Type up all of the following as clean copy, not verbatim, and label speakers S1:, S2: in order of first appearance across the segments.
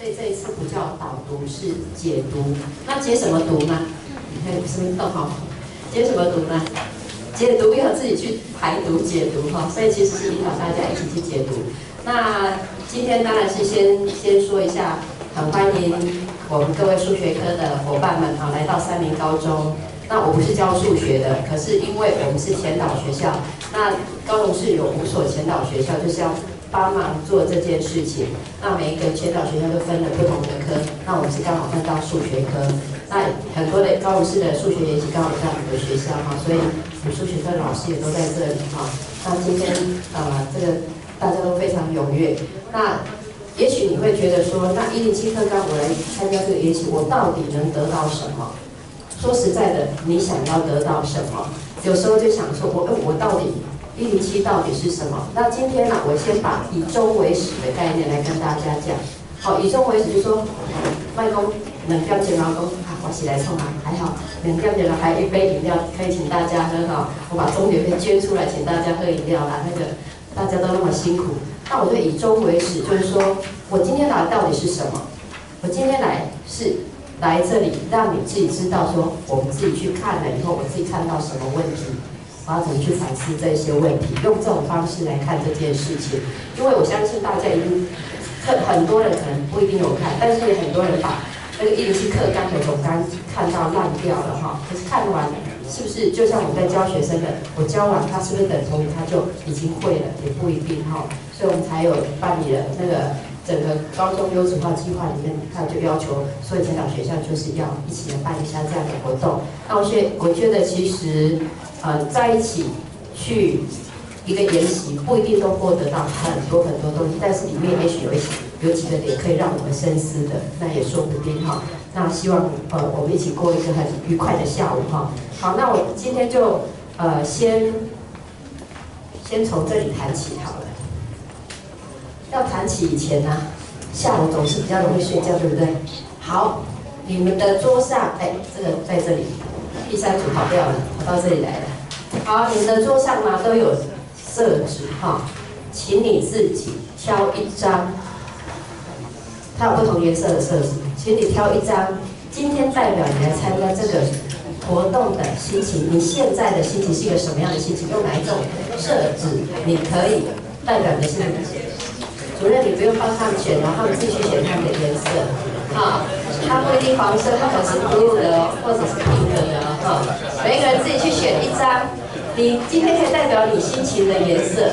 S1: 所以这一次不叫导读，是解读。那解什么读呢？你看是不是逗号？解什么读呢？解读要自己去排读解读哈，所以其实是引导大家一起去解读。那今天当然是先说一下，很欢迎我们各位数学科的伙伴们啊来到三民高中。那我不是教数学的，可是因为我们是前导学校，那高雄市有5所前导学校，就是要帮忙做这件事情。那每一个前导学校都分了不同的科，那我们是刚好分到数学科。那很多的高雄市的数学研习刚好在我们的学校哈，所以我们数学科老师也都在这里哈。那今天这个大家都非常踊跃。那也许你会觉得说，那107课纲我来参加这个研习，我到底能得到什么？说实在的，你想要得到什么？有时候就想说，我到底107到底是什么？那今天呢，我先把以终为始的概念来跟大家讲。好，以终为始就是说，卖公2点钟劳工啊，我起来冲啊，还好2点钟了，还有一杯饮料可以请大家喝哈。我把钟点费捐出来，请大家喝饮料啦。那个大家都那么辛苦，那我就以终为始，就是说我今天来到底是什么？我今天来是。来这里，让你自己知道说，我们自己去看了以后，我自己看到什么问题，我要怎么去反思这些问题，用这种方式来看这件事情。因为我相信大家已经很多人可能不一定有看，但是也很多人把那个107课纲的总纲看到烂掉了哈。可是看完是不是就像我们在教学生的，我教完他是不是等同于他就已经会了，也不一定哈。所以我们才有办理了那个。整个高中优质化计划里面，他就要求所有前导学校就是要一起来办一下这样的活动。那我觉得其实在一起去一个研习，不一定都获得到很多东西，但是里面也许有几个点可以让我们深思的，那也说不定哈。那希望我们一起过一个很愉快的下午哈。好，那我今天就先从这里谈起好了。要谈起以前呢，下午总是比较容易睡觉，对不对？好，你们的桌上，这个在这里，第3组跑掉了，跑到这里来了。好，你们的桌上呢都有色纸哈，请你自己挑一张，它有不同颜色的色纸，请你挑一张，今天代表你来参加这个活动的心情，你现在的心情是一个什么样的心情？用哪一种色纸，你可以代表你的心情。主任，你不用帮他们选哦，他们自己去选他们的颜色，哈，它不一定黄色，它可能是 blue 的哦，或者是 pink 的哦，哈，每个人自己去选一张，你今天可以代表你心情的颜色。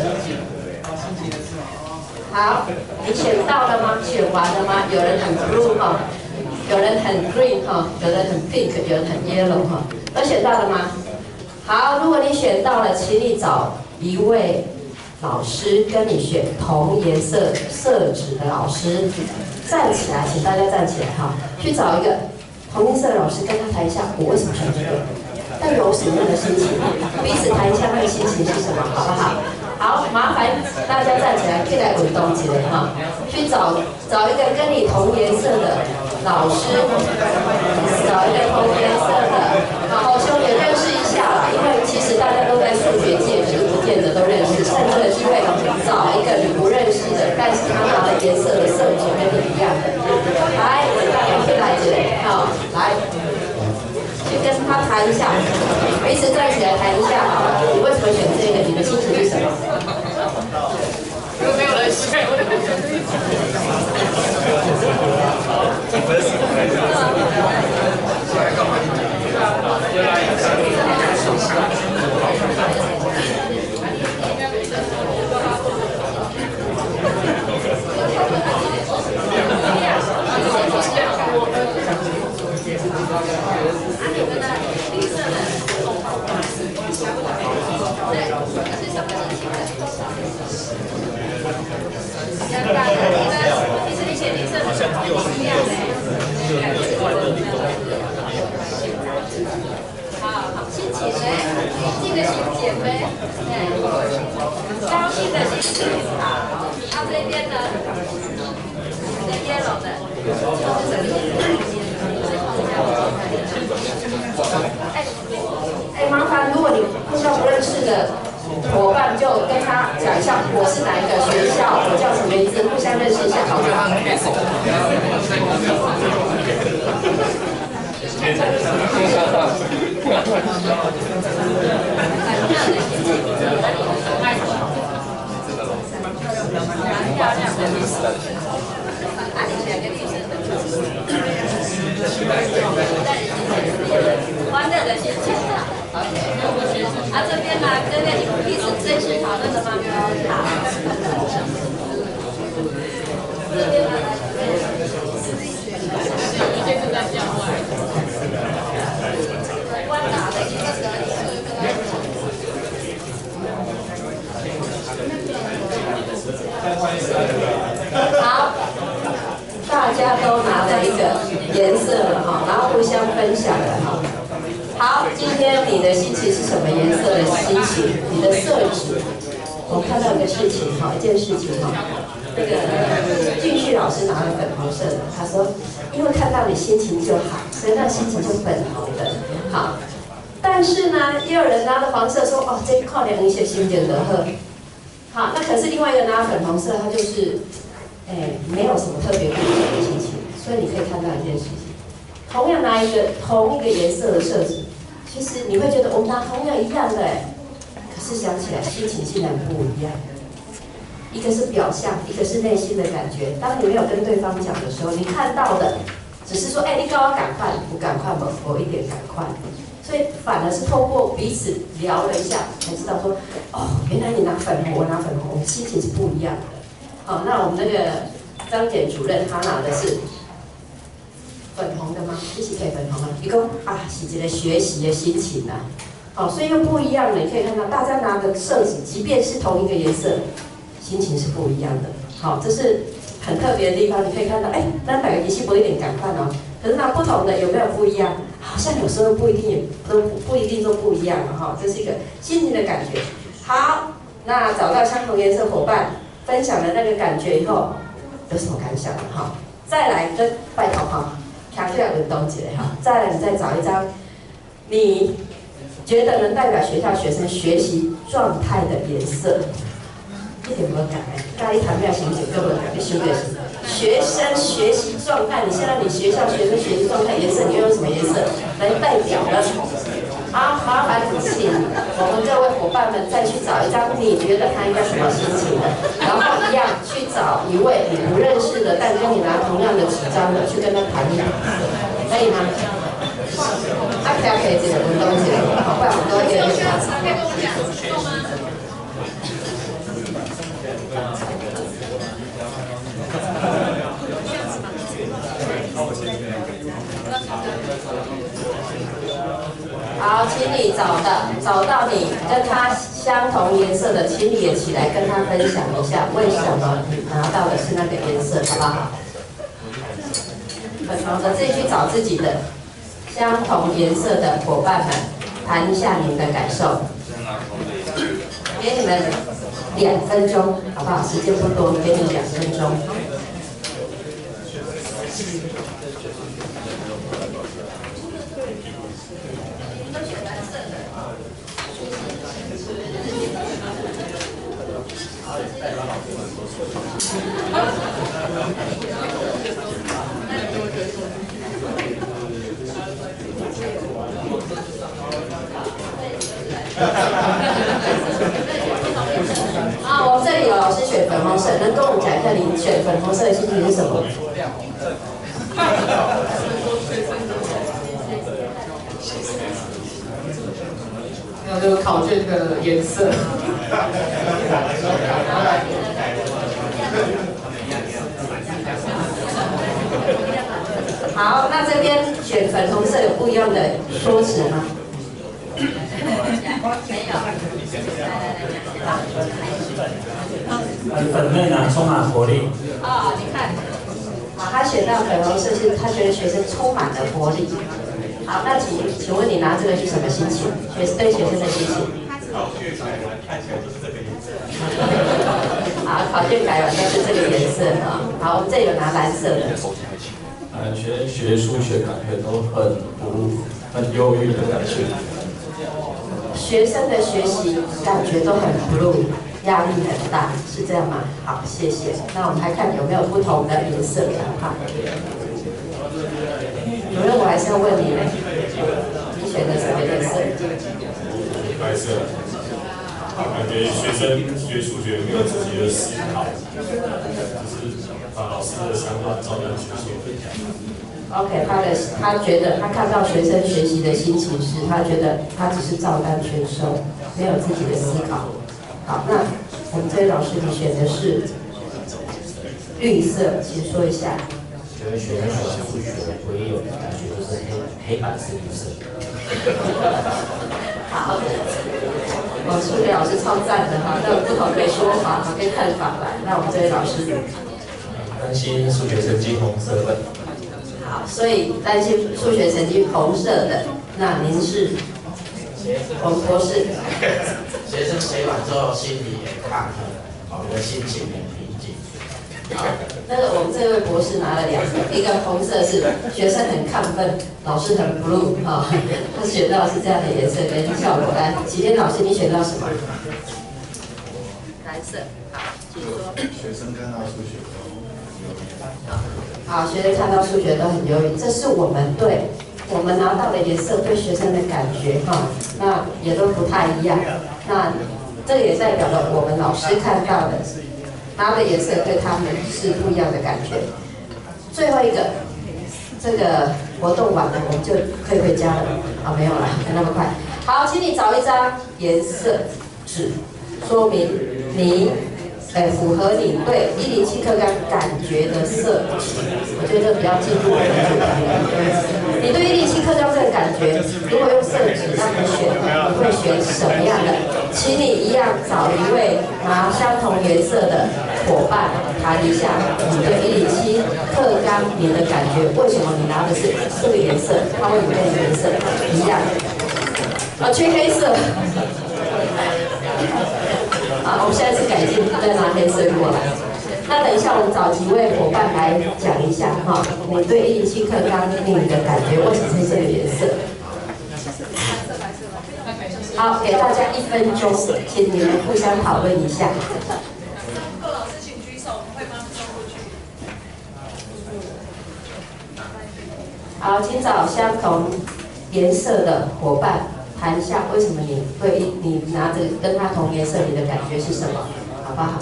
S1: 好，你选到了吗？选完了吗？有人很 blue 哈，有人很 green 哈，有人很 pink， 有人很 yellow 哈，都选到了吗？好，如果你选到了，请你找一位。老师跟你选同颜色色纸的老师，站起来，请大家站起来哈，去找一个同颜色的老师，跟他谈一下我为什么选这个，要有什么样的心情，彼此谈一下那个心情是什么，好不好？好，麻烦大家站起来，可以来滚动起来哈，去找一个跟你同颜色的老师，找一个同颜色的，好兄弟认识一下啦，因为其实大家都在数学界，只是不见得都认识，甚至是会找一个你不认识的，但是他拿的颜色的色纸跟你一样的，来，先来这里，好，来，去跟他谈一下，彼此站起来谈一下好了，你为什么选这个？你的心情是什么？没有人选，我好，心情呢？平静的心情呗，高兴的心情。好，到这边呢，这个 yellow 的，就是什么意思？麻烦，如果你碰到不认识的伙伴，就跟他讲一下我是哪一个学校，我叫什么名字，互相认识一下，好不好？ 欢乐的心情。啊，这边呢，跟那你们彼此正式讨论的吗？好。这边呢，这个在向外。关打的一个好，大家都拿了一个颜色了哈，然后互相分享了哈。好，今天你的心情是什么颜色的心情？你的色纸，我看到一个事情哈，一件事情哈，那个俊旭老师拿了粉红色的，他说，因为看到你心情就好，所以那心情就粉红的。好，但是呢，也有人拿了黄色说，哦，这看两一些心情的喝。好，那可是另外一个拿粉红色，他就是，没有什么特别不一样的心情，所以你可以看到一件事情。同样拿同一个颜色的色纸，其实你会觉得我们拿同样一样的可是想起来心情竟然不一样。一个是表象，一个是内心的感觉。当你没有跟对方讲的时候，你看到的只是说，你跟我赶快，不赶快吗？我一点赶快。所以反而是透过彼此聊了一下，才知道说，哦，原来你拿粉红，我拿粉红，我们心情是不一样的。好，那我们那个张检主任他拿的是粉红的吗？一起可以粉红吗？一个是一个学习的心情啊。好，所以又不一样了。你可以看到大家拿的色纸，即便是同一个颜色，心情是不一样的。好，这是很特别的地方。你可以看到，那哪个仪器不一点赶快哦。可是那不同的有没有不一样？好像有时候不一定不一定都不一样了哈。这是一个心情的感觉。好，那找到相同颜色伙伴，分享了那个感觉以后，有什么感想哈？再来跟拜托哈。卡出来轮动起来哈，再来你再找一张，你觉得能代表学校学生学习状态的颜色，一点没有改，咖喱谈不了行情，根本改，你修的是学生学习状态。你现在你学校学生学习状态颜色，你要用什么颜色来代表呢？好，麻烦请我们各位伙伴们再去找一张你觉得他应该什么心情的，然后一样去找一位你不认识的，但跟你拿同样的纸张的去跟他谈一谈，可以吗？可以这个运动起来，好，不然我们都会越来越差。好，请你找到你跟他相同颜色的，请你也起来跟他分享一下，为什么你拿到的是那个颜色，好不好？粉红的，自己去找自己的相同颜色的伙伴们，谈一下你们的感受。给你们2分钟，好不好？时间不多，给你2分钟。我们这里有老师选粉红色，能跟我们讲一下你选粉红色的心情是什么？
S2: 那就考卷的颜色。
S1: 好，那这边选粉红色有不一样的说辞吗？没有。
S3: 粉嫩啊，充满活力。
S1: 你看，好，他选到粉红色是他觉得学生充满了活力。好，那请问你拿这个是什么心情？对学生的心情。好，考卷改完都是这个颜色啊。好，我们这里有拿蓝色的。
S3: 学数学感觉都很忧郁的感觉。
S1: 学生的学习感觉都很 blue， 压力很大，是这样吗？好，谢谢。那我们来看有没有不同的颜色哈。主任，我还是要问你，你选的什么颜色？
S4: 白色。感觉学生学数学没有自己的思考，就是把老师的想法照单全收。
S1: OK， 他觉得他看到学生学习的心情是，他觉得他只是照单全收，没有自己的思考。好，那我们这位老师你选的是绿色，请说一下。
S5: 觉得学生选数学唯一有的感觉就是黑板是绿色。
S1: 好，我数学老师超赞的哈，那有不同的说法哈跟看法来。那我们这位老师，
S3: 担心数学成绩红色的。
S1: 好，所以担心数学成绩红色的，那您是我们博士。
S5: 学生写完之后心里也抗衡，我的心情很平静。
S1: 好，那个我们这位博士拿了2个，一个红色是学生很亢奋，老师很 blue 哈，他选到是这样的颜色跟效果。来，启天老师你选到什么？蓝色。好，请说。
S6: 学生看到数学都
S1: 好，学生看到数学都很忧郁，这是我们对我们拿到的颜色对学生的感觉哈，那也都不太一样。那这个也代表了我们老师看到的拿的颜色对他们是不一样的感觉。最后一个，这个活动完了，我们就可以回家了。啊，没有了，没那么快。好，请你找一张颜色纸，说明你符合你对107课纲感觉的色纸。我觉得比较进入我们的主题。你对107课纲这个感觉，如果用色纸让你选，你会选什么样的？请你一样找一位拿相同颜色的伙伴谈一下你对107课纲你的感觉，为什么你拿的是这个颜色，它会跟你的颜色一样？缺黑色。好，我们现在是改进，再拿黑色过来。那等一下，我们找几位伙伴来讲一下哈，你对107课纲你的感觉为什么是这个颜色？好，给大家1分钟，请你们互相讨论一下。
S7: 寇老师请举手，我们会帮你送过去。
S1: 好，请找相同颜色的伙伴谈一下，为什么你拿着跟他同颜色，你的感觉是什么？好不好？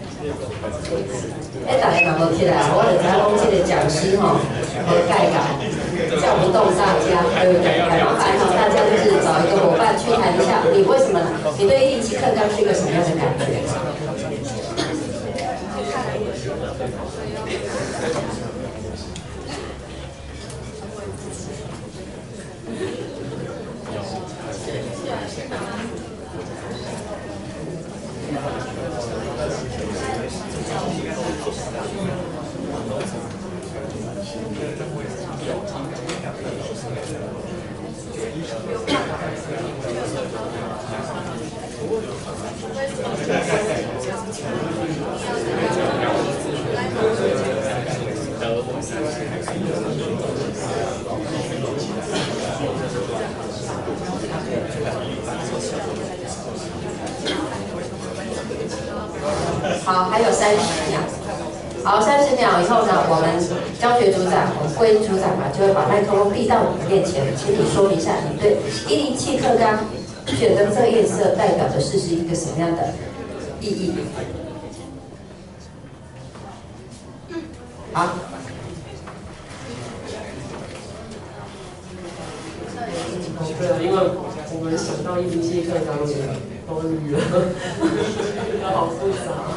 S1: 大家能够起来，我就知道这个讲师哈和盖稿叫不动大家，对不对？很麻烦哈，大家就是找一个伙伴去谈一下，你为什么你对107课纲是一个什么样的感觉？好，还有30秒。好，30秒以后呢，我们教学组长，我们归组长就会把麦克风递到你面前，请你说一下你对107课纲选的这颜色代表的是一个什么样的意义？好。
S2: 对啊，因为我们想到107课纲也都绿了，好复杂。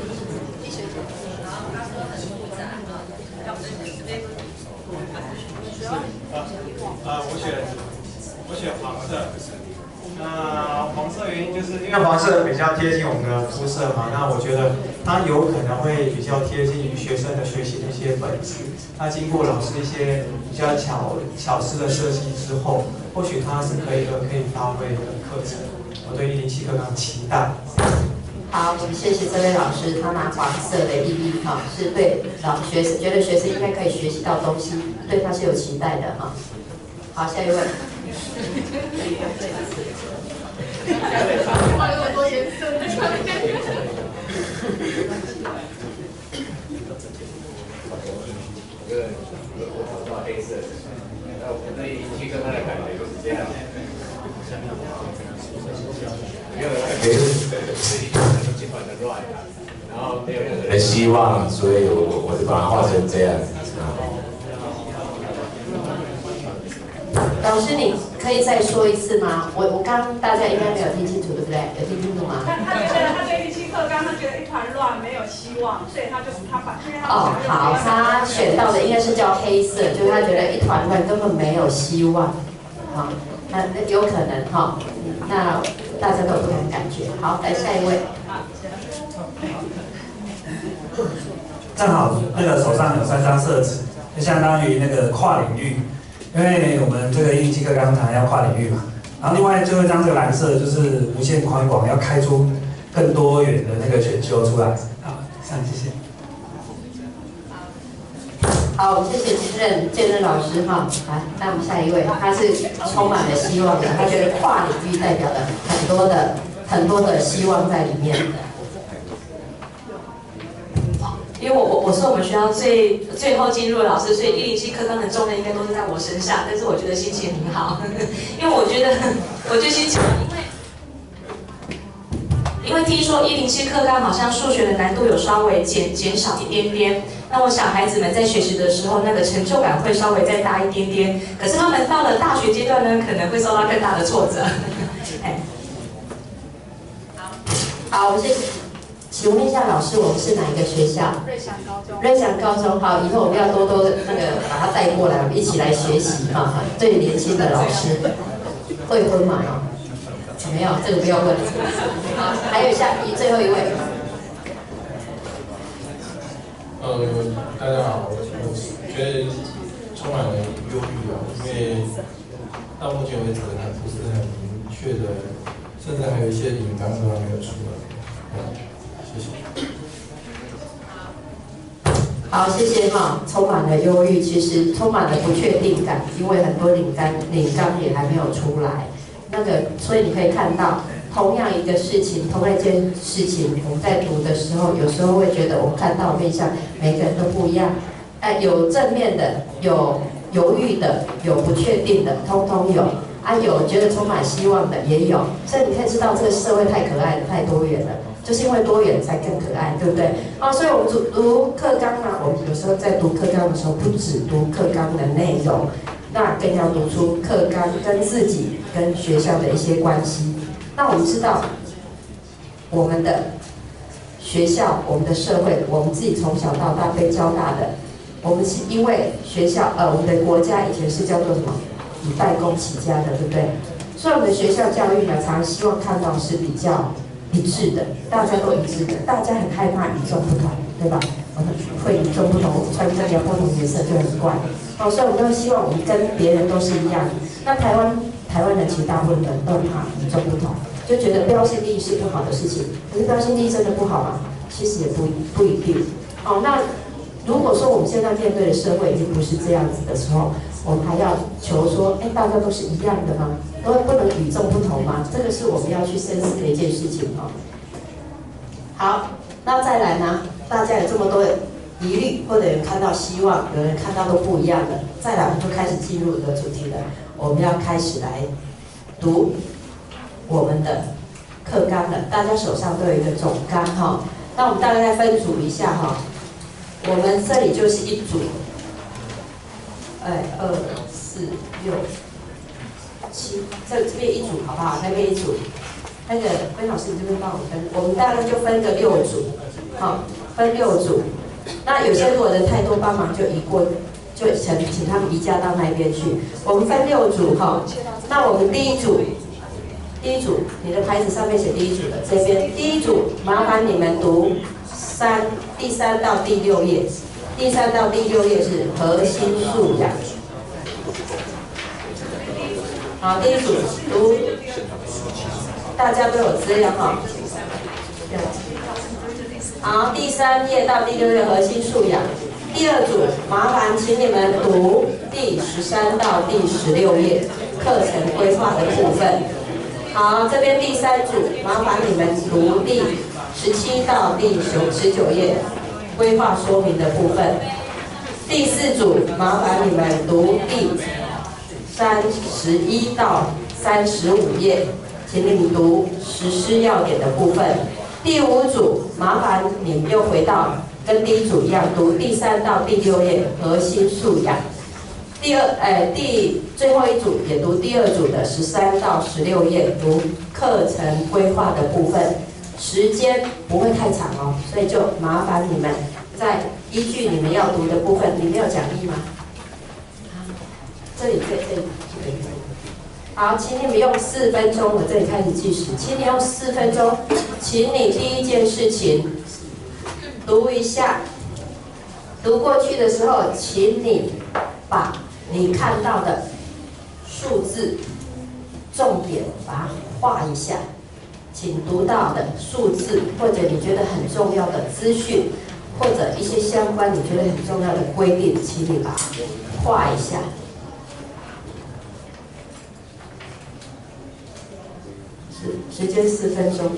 S8: 我选黄色。那黄色原因就是因为黄色比较贴近我们的肤色嘛，那我觉得它有可能会比较贴近于学生的学习的一些本质。那经过老师一些比较巧思的设计之后，或许它是可以发挥的课程。我对107课纲期待。
S1: 好，我们谢谢这位老师，他拿黄色的意义哈，是对学生觉得学生应该可以学习到东西，对他是有期待的哈。好，下一位。
S7: 画那么多颜色，
S9: 个我找到黑色的，那我那仪器跟他的感觉就是这样。没有感觉自己尽管的乱，然后没有任何的希望，所以我就把它画成这样子。
S1: 老师，你可以再说一次吗？我刚大家应该没有听清楚，对不对？有听清楚吗？
S7: 他觉得他对1期课纲，他觉得一团乱，没有希望，所以他把
S1: 哦，好，他选到的应该是叫黑色，就是他觉得一团乱，根本没有希望。好，那有可能哈，那大家都有不同感觉。好，来下一位。
S10: 正好那个手上有3张色纸，就相当于那个跨领域。因为我们这个107课纲常要跨领域嘛，然后另外最后一张这个蓝色就是无限宽广，要开出更多元的那个选修出来。好，谢谢。
S1: 好，我们谢谢建任老师哈。来，那我们下一位，他是充满了希望的，他觉得跨领域代表了很多的希望在里面。
S11: 因为我是我们学校最后进入的老师，所以107课纲的重任应该都是在我身上。但是我觉得心情很好，因为我觉得心情，因为听说107课纲好像数学的难度有稍微减少一点点。那我想孩子们在学习的时候，那个成就感会稍微再大一点点。可是他们到了大学阶段呢，可能会受到更大的挫折。
S1: 好，我谢谢。请问一下老师，我们是哪一个学校？
S7: 瑞祥高中。
S1: 瑞祥高中，好，以后我们要多多那个把他带过来，我们一起来学习哈。最年轻的老师，会婚吗？没有，这个不要问。好，还有最后一位。
S3: 大家好，我觉得充满了忧郁啊，因为到目前为止还不是很明确的，甚至还有一些领纲都还没有出来。谢谢。
S1: 好，谢谢哈。充满了忧郁，其实充满了不确定感，因为很多领纲也还没有出来。所以你可以看到，同样一件事情，我们在读的时候，有时候会觉得我们看到面向每个人都不一样。有正面的，有犹豫的，有不确定的，通通有。有觉得充满希望的也有。所以你可以知道这个社会太可爱了，太多元了。就是因为多元才更可爱，对不对？所以我们读课纲呢，我们有时候在读课纲的时候，不只读课纲的内容，那更要读出课纲跟自己、跟学校的一些关系。那我们知道，我们的学校、我们的社会，我们自己从小到大被教大的，我们是因为学校，我们的国家以前是叫做什么？以代工起家的，对不对？所以我们的学校教育呢，常希望看到是比较一致的，大家都一致的，大家很害怕与众不同，对吧？会与众不同，穿这条不同颜色就很怪。所以我们都希望我们跟别人都是一样的。那台湾人其实大部分人都怕与众不同，就觉得标新立异是不好的事情。可是标新立异真的不好吗？其实也不一定。那如果说我们现在面对的社会已经不是这样子的时候，我们还要求说，大家都是一样的吗？都不能与众不同吗？这个是我们要去深思的一件事情哦。好，那再来呢？大家有这么多疑虑，或者有看到希望，有人看到都不一样的。再来，我们就开始进入一个主题了。我们要开始来读我们的课纲了。大家手上都有一个总纲哈。那我们大概再分组一下哈。我们这里就是一组。2、4、6、7，这边一组好不好？那边一组。那个温老师，你这边帮我分，我们大概就分个6组，好，分6组。那有些如果人太多，帮忙就移过，就请他们移驾到那边去。我们分6组哈。那我们第一组，你的牌子上面写第一组的这边，第一组麻烦你们读第3到第6页。第3到第6页是核心素养。好，第一组读，大家都有资料哈。好，第3页到第6页核心素养。第2组，麻烦请你们读第13到第16页课程规划的部分。好，这边第3组，麻烦你们读第17到第19页规划说明的部分。 第4组，麻烦你们读第31到35页，请你们读实施要点的部分。第5组，麻烦你们又回到跟第1组一样，读第3到第6页核心素养。最后一组也读第2组的13到16页，读课程规划的部分。时间不会太长哦，所以就麻烦你们在依据你们要读的部分，你们有讲义吗？这里。好，请你们用4分钟，我这里开始计时，请你用4分钟，请你第一件事情读一下，读过去的时候，请你把你看到的数字重点把它画一下，请读到的数字或者你觉得很重要的资讯，或者一些相关你觉得很重要的规定，请你把它画一下。时间4分钟。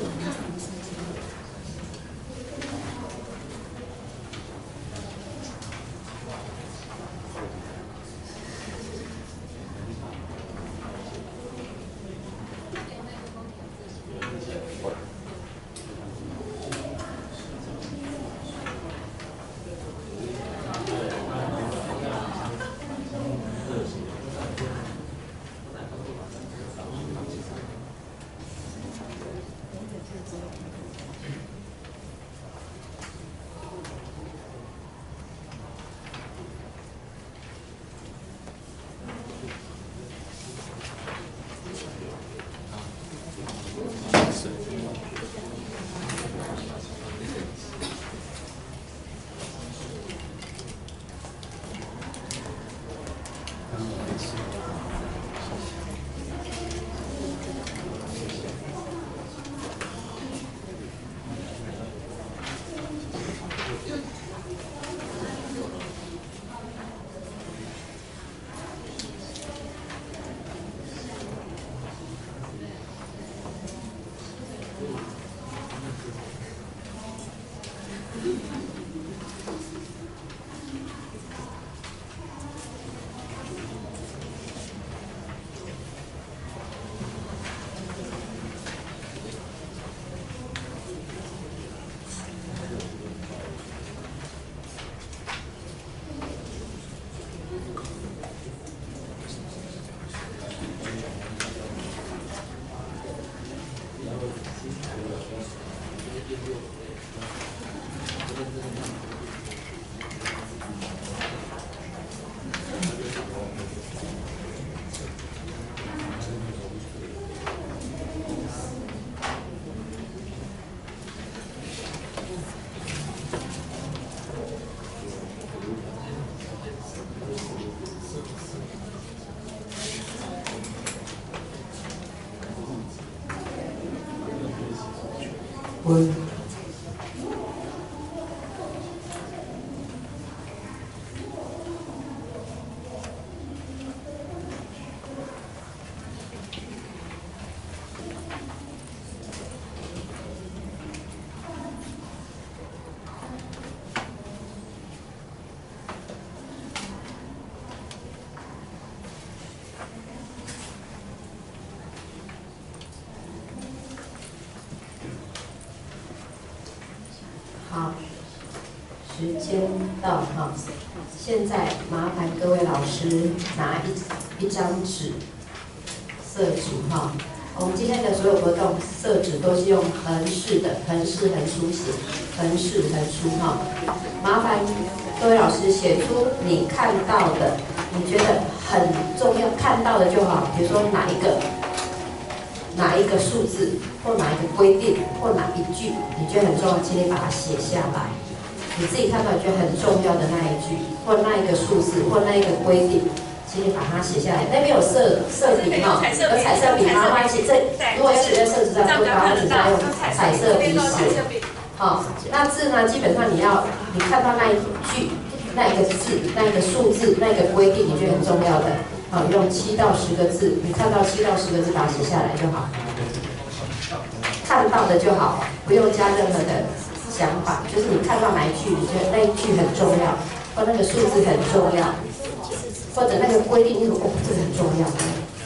S1: 好，时间到哈，现在麻烦各位老师拿一张纸，色纸哈。我们今天的所有活动色纸都是用横式的，横式横书写，横式横书哈。麻烦各位老师写出你看到的，你觉得很重要看到的就好，比如说哪一个数字，或哪一个规定，或哪一句，你觉得很重要，请你把它写下来。你自己看到你觉得很重要的那一句，或那一个数字，或那一个规定，请你把它写下来。那边有色笔哈，有彩色笔，麻烦写这。如果要写在色纸上，不把它只再用彩色笔写。好，那字呢，基本上你看到那一句、那一个字、那一个数字、那一个规定，你觉得很重要的。好，用7到10个字，你看到7到10个字，把它写下来就好。看到的就好，不用加任何的想法，就是你看到哪一句，你觉得那一句很重要， 或那个数字很重要，或者那个规定，你说哦，这个很重要。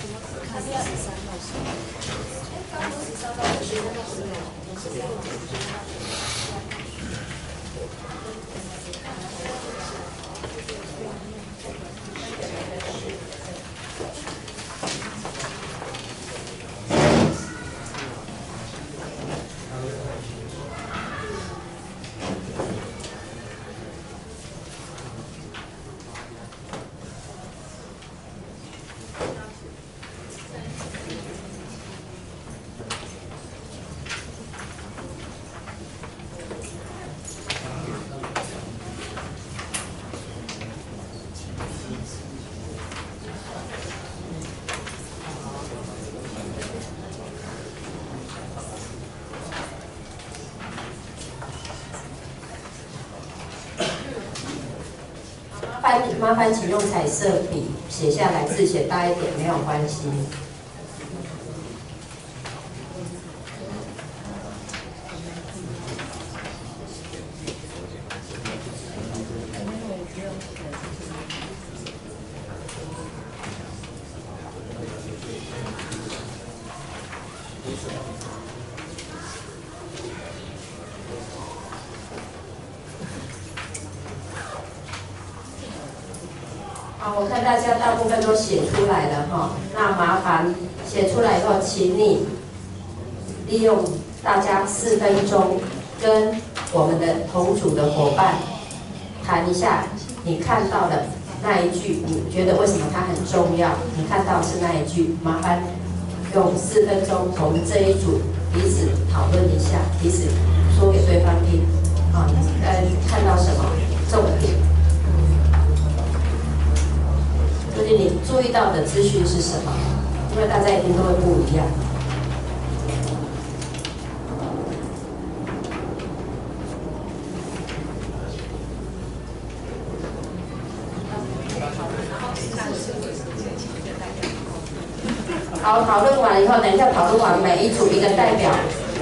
S1: 麻烦请用彩色笔写下来，字写大一点没有关系。好，我看大家大部分都写出来了哈，那麻烦写出来以后，请你利用大家4分钟，跟我们的同组的伙伴谈一下你看到的那一句，你觉得为什么它很重要？你看到是那一句，麻烦用4分钟，我们这一组彼此讨论一下，彼此说给对方听，啊，看到什么重点？就是你注意到的资讯是什么？因为大家一定都会不一样。好，讨论完以后，等一下讨论完，每一组一个代表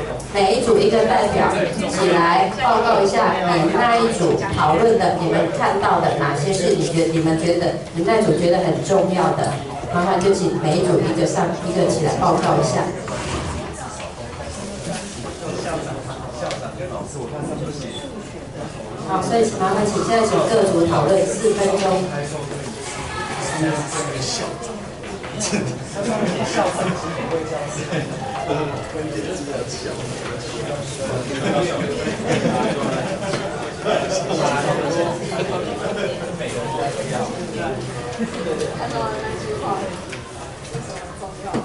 S1: 起来报告一下你那一组讨论的，你们看到的哪些是你们觉得你们那组觉得很重要的，麻烦就请每一组一个起来报告一下。好，所以麻烦请现在请各组讨论4分钟。
S7: 看到那句话重要。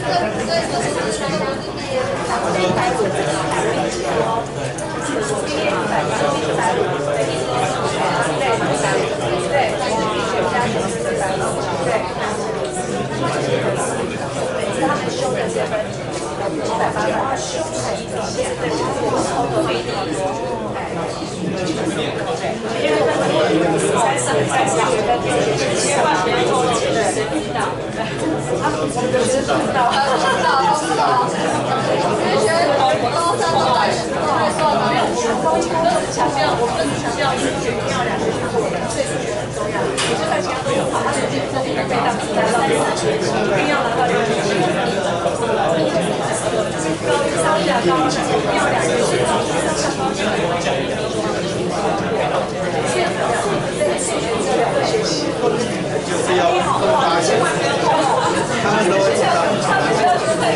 S6: 就是要发现，他们都会知道。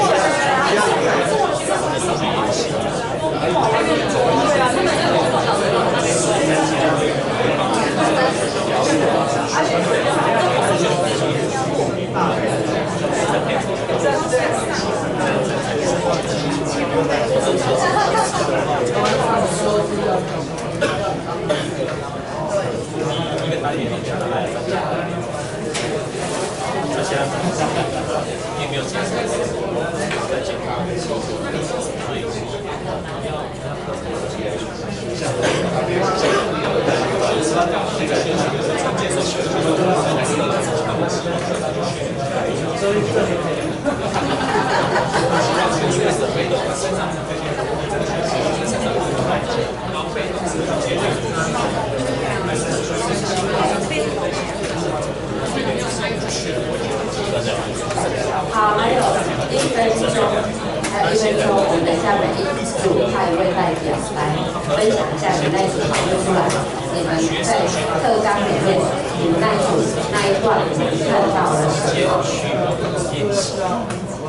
S1: 好，还有1分钟，我们等一下每一组派一位代表来分享一下你那一组讨论出来，你们在课纲里面，你们那一组那一段看到了什么？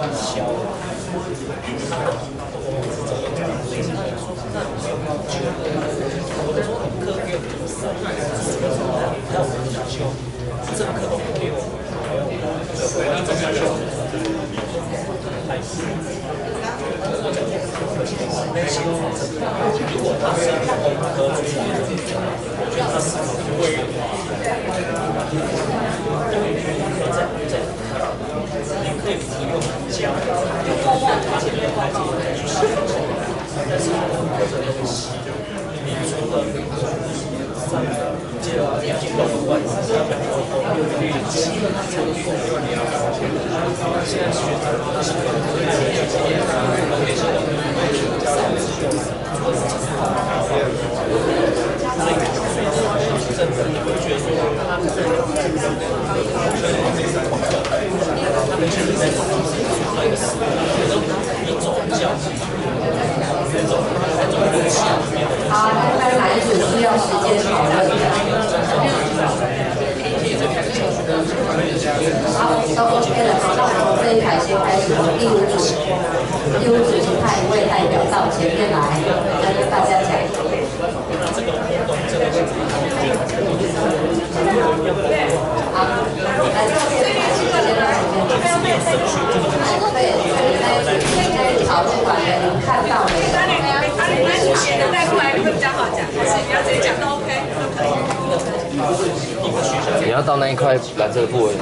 S1: 好，看看哪一组需要时间讨论的。好，都 OK 了。好，那我们这一排先开始，第5组，第5组是派一位代表到前面来，跟大家讲。好，来这边，先到前面。对，这讨论完了，你看到了。
S7: 把你那组写的带过来会比较好讲，还是你要直接讲都 OK 都可以。
S12: 你要到那一块蓝色部位。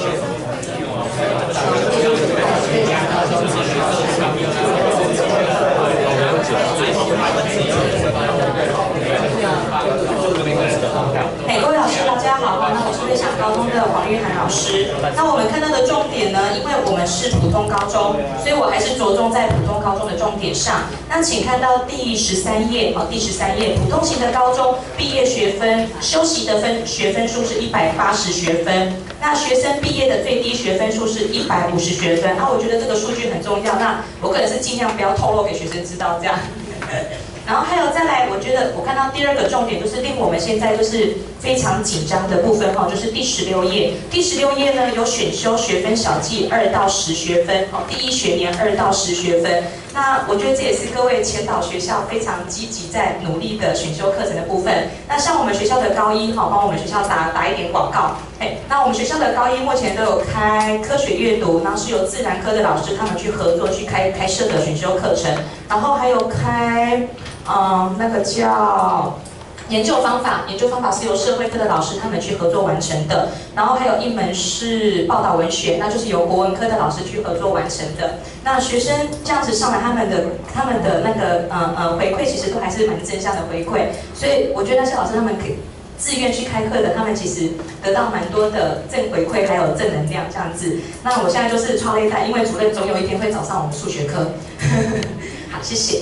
S11: 各位老师大家好，那我是瑞祥高中的黄玉涵老师。那我们看到的重点呢，因为我们是普通高中，所以我还是着重在普通高中的重点上。那请看到第13页，第13页，普通型的高中毕业学分，修习的学分数是180学分。那学生毕业的最低学分数是150学分。我觉得这个数据很重要，那我个人是尽量不要透露给学生知道这样。然后还有再来，我觉得我看到第2个重点就是令我们现在就是非常紧张的部分就是第16页。第16页呢有选修学分小计2到10学分，第1学年2到10学分。那我觉得这也是各位前导学校非常积极在努力的选修课程的部分。那像我们学校的高一帮我们学校打一点广告， 那我们学校的高一目前都有开科学阅读，然后是由自然科的老师他们去合作去开设的选修课程，然后还有开那个叫研究方法是由社会科的老师他们去合作完成的，然后还有一门是报道文学，那就是由国文科的老师去合作完成的。那学生这样子上来，他们的那个回馈其实都还是蛮正向的回馈，所以我觉得那些老师他们可以自愿去开课的，他们其实得到蛮多的正回馈，还有正能量这样子。那我现在就是超累代，因为主任总有一天会找上我们数学科。好，谢谢。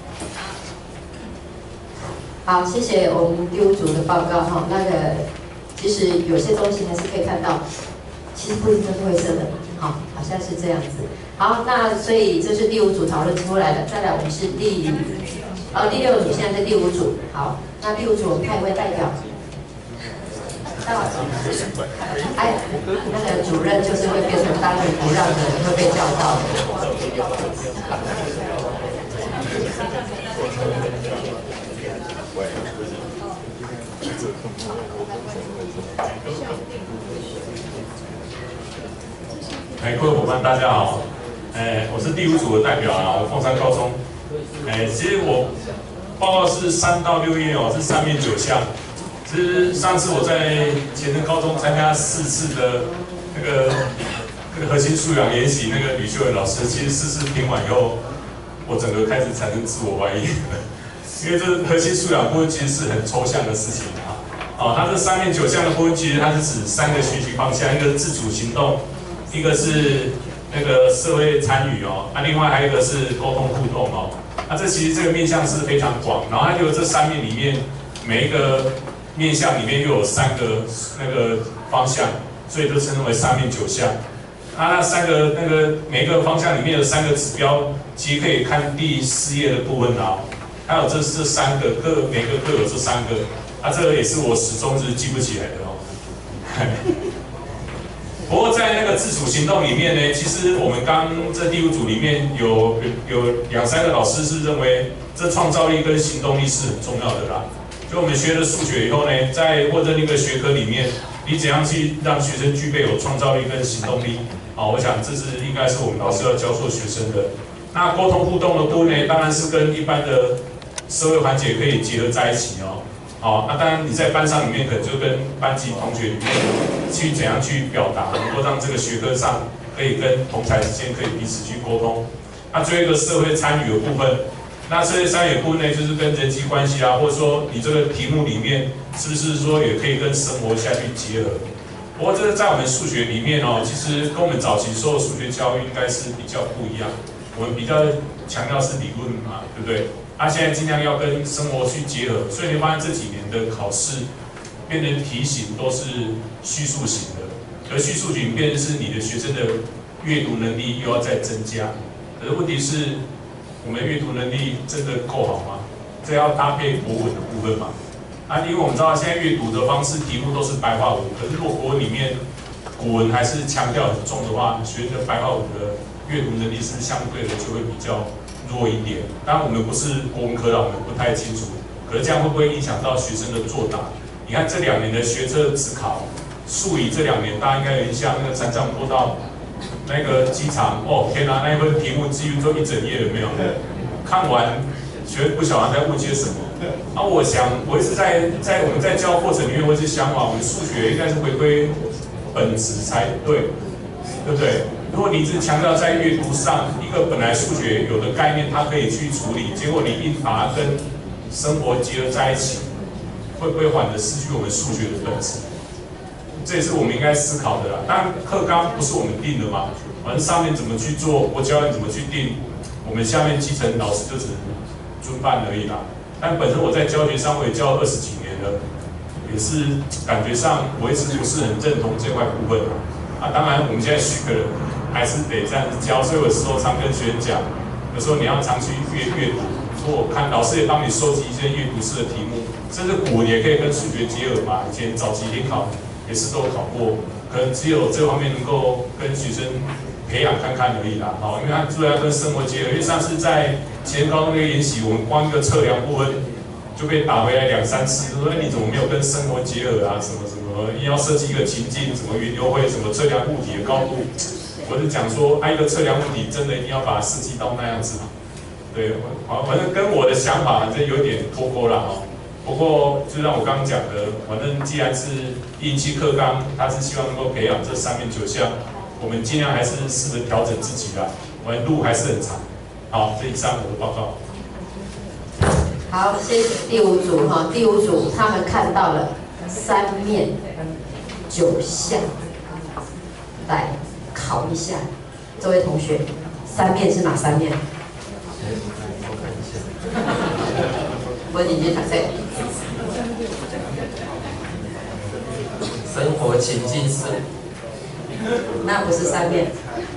S1: 好，谢谢我们第5组的报告哈。那个其实有些东西还是可以看到，其实不一定是灰色的，好像是这样子。好，那所以这是第5组讨论出来的。再来我们是第6组，现在是第5组。好，那第5组我们派一位代表。哎，那个主任就是会变成当仁不让的人，会被叫到的。
S4: 各位伙伴，大家好。我是第5组的代表啊，我凤山高中。其实我报告是3到6页哦，是3面9项。其实上次我在前镇高中参加4次的那个核心素养研习，那个吕秀文老师，其实4次听完以后，我整个开始产生自我怀疑，因为这核心素养部分其实是很抽象的事情啊。它这3面9项的部分，其实它是指3个学习方向，一个是自主行动，一个是那个社会参与哦，另外还有一个是沟通互动哦。这其实这个面向是非常广，然后它就这3面里面每一个面向里面又有3个那个方向，所以就称为3面9项。那3个那个每一个方向里面的3个指标，其实可以看第4页的部分啊。还有这3个每个各有这3个，这个也是我始终是记不起来的哦。不过在那个自主行动里面呢，其实我们刚这第5组里面有2、3个老师是认为这创造力跟行动力是很重要的啦。就我们学了数学以后呢，在或者一个学科里面，你怎样去让学生具备有创造力跟行动力？我想这是应该是我们老师要教授学生的。那沟通互动的部分呢，当然是跟一般的社会环节可以结合在一起哦。当然你在班上里面可能就跟班级同学里面去怎样去表达，能够让这个学科上可以跟同侪之间可以彼此去沟通。最后一个社会参与的部分，那社会参与的部分呢，就是跟人际关系或者说你这个题目里面是不是说也可以跟生活下去结合？不过这个在我们数学里面其实跟我们早期受的数学教育应该是比较不一样。我们比较强调是理论嘛，对不对？现在尽量要跟生活去结合，所以你发现这几年的考试变成题型都是叙述型的，而叙述型变成是你的学生的阅读能力又要再增加。可是问题是，我们阅读能力真的够好吗？这要搭配国文的部分嘛。因为我们知道现在阅读的方式题目都是白话文，可是如果国文里面古文还是强调很重的话，学生的白话文的阅读能力是相对的就会比较弱一点。当然我们不是国文科的，我们不太清楚。可是这样会不会影响到学生的作答？你看这2年的学测指考，数理这2年大家应该有印象，那个残障坡道那个机场，天哪，那一份题目几乎就1整页有没有？看完学不晓得在问些什么。我想我一直在我们在教过程里面，我一直想法，我们数学应该是回归本质才对，对不对？如果你一直强调在阅读上，一个本来数学有的概念它可以去处理，结果你硬把它跟生活结合在一起，会不会反而失去我们数学的本质？这也是我们应该思考的啦。当然课纲不是我们定的嘛，反正上面怎么去做，我教你怎么去定，我们下面基层老师就只能遵办而已啦。但本身我在教学上我也教了20几年了，也是感觉上我一直不是很认同这块部分当然我们现在学了，还是得这样子教，所以有时候常跟学生讲，有时候你要常去阅读，说我看老师也帮你收集一些阅读式的题目，甚至古文也可以跟数学结合嘛。以前早期联考也是都有考过，可能只有这方面能够跟学生培养看看而已啦。因为它主要跟生活结合。因为上次在前高中那个研习，我们光一个测量部分， 就被打回来2、3次，说你怎么没有跟生活结合啊？什么什么，硬要设计一个情境，什么云优惠，什么测量物体的高度。我是讲说，一个测量物体真的一定要把它设计到那样子嘛？对，反正跟我的想法反正有点脱钩了哦。不过就像我刚刚讲的，反正既然是107课纲，它是希望能够培养这3面9项，我们尽量还是试着调整自己啦。我们路还是很长。好，这以上我的报告。
S1: 好，谢谢第5组哈，第5组他们看到了3面9项，来考一下，这位同学，3面是哪3面？
S12: 我看一下。
S1: 我已经讲对。
S12: 生活情境是，
S1: 那不是3面。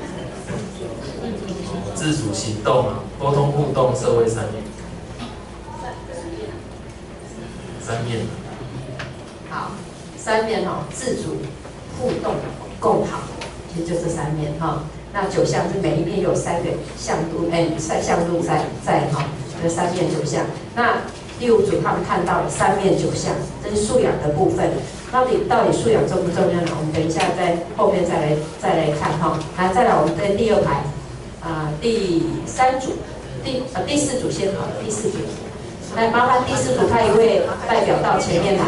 S12: 自主行动啊，沟通互动，社会3面。3面。
S1: 好，3面哈，自主、互动、共好，其实就这3面哈。那9项是每一面有3个向度，3向度在哈，这3面9项。那第5组他们看到了3面9项，这是素养的部分。到底素养重不重要呢？我们等一下在后面再来看哈。来，再来我们在第2排，第3组，第4组先好了，第4组。来，麻烦第4组派一位代表到前面来。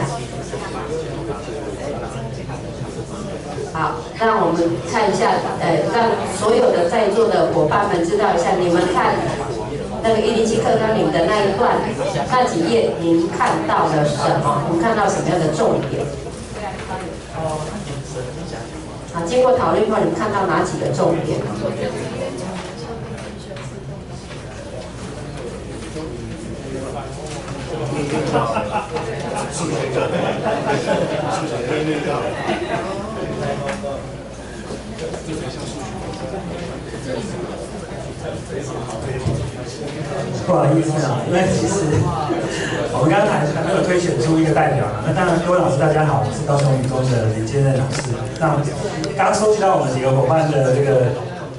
S1: 好，让我们看一下，让所有的在座的伙伴们知道一下，你们看那个107课纲里面的那一段那几页，您看到了什么？你们看到什么样的重点？经过讨论后，你们看到哪几个重点？
S6: 数学课，数学课那个。
S10: 不好意思啊，因为其实我们刚才还没有推选出一个代表啊。那当然，各位老师大家好，我是高雄理工的林建任老师。那刚刚收集到我们几个伙伴的这个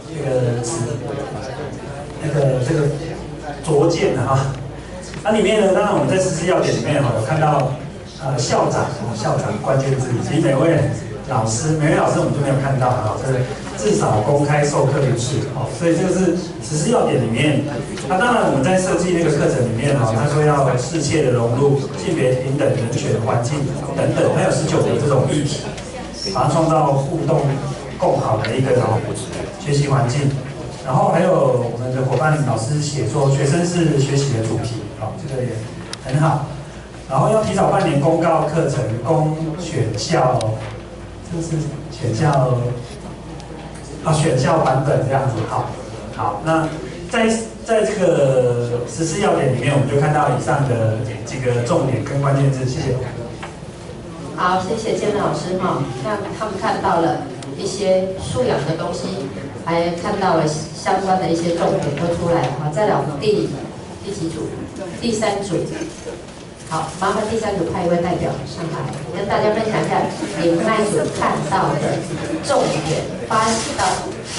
S10: 拙见哈。那里面呢，当然我们在实施要点里面有看到校长关键字，其实每位老师我们就没有看到哈，这至少公开授课一次哦，所以这个是实施要点里面。那当然我们在设计那个课程里面哈，他说要适切的融入性别平等、人权、环境等等，还有19个这种议题，把它创造互动共好的一个学习环境。然后还有我们的伙伴老师写说，学生是学习的主题，这个也很好。然后要提早半年公告课程，供选校，这是选校选校版本这样子，好，那在这个实施要点里面，我们就看到以上的几个重点跟关键字，谢谢。
S1: 好，谢谢建任老师哈。那他们看到了一些素养的东西，还看到了相关的一些重点都出来了哈。再来我们第几组？第3组。好，麻烦第3组派一位代表上来，跟大家分享一下你们那一组看到的重点发现到。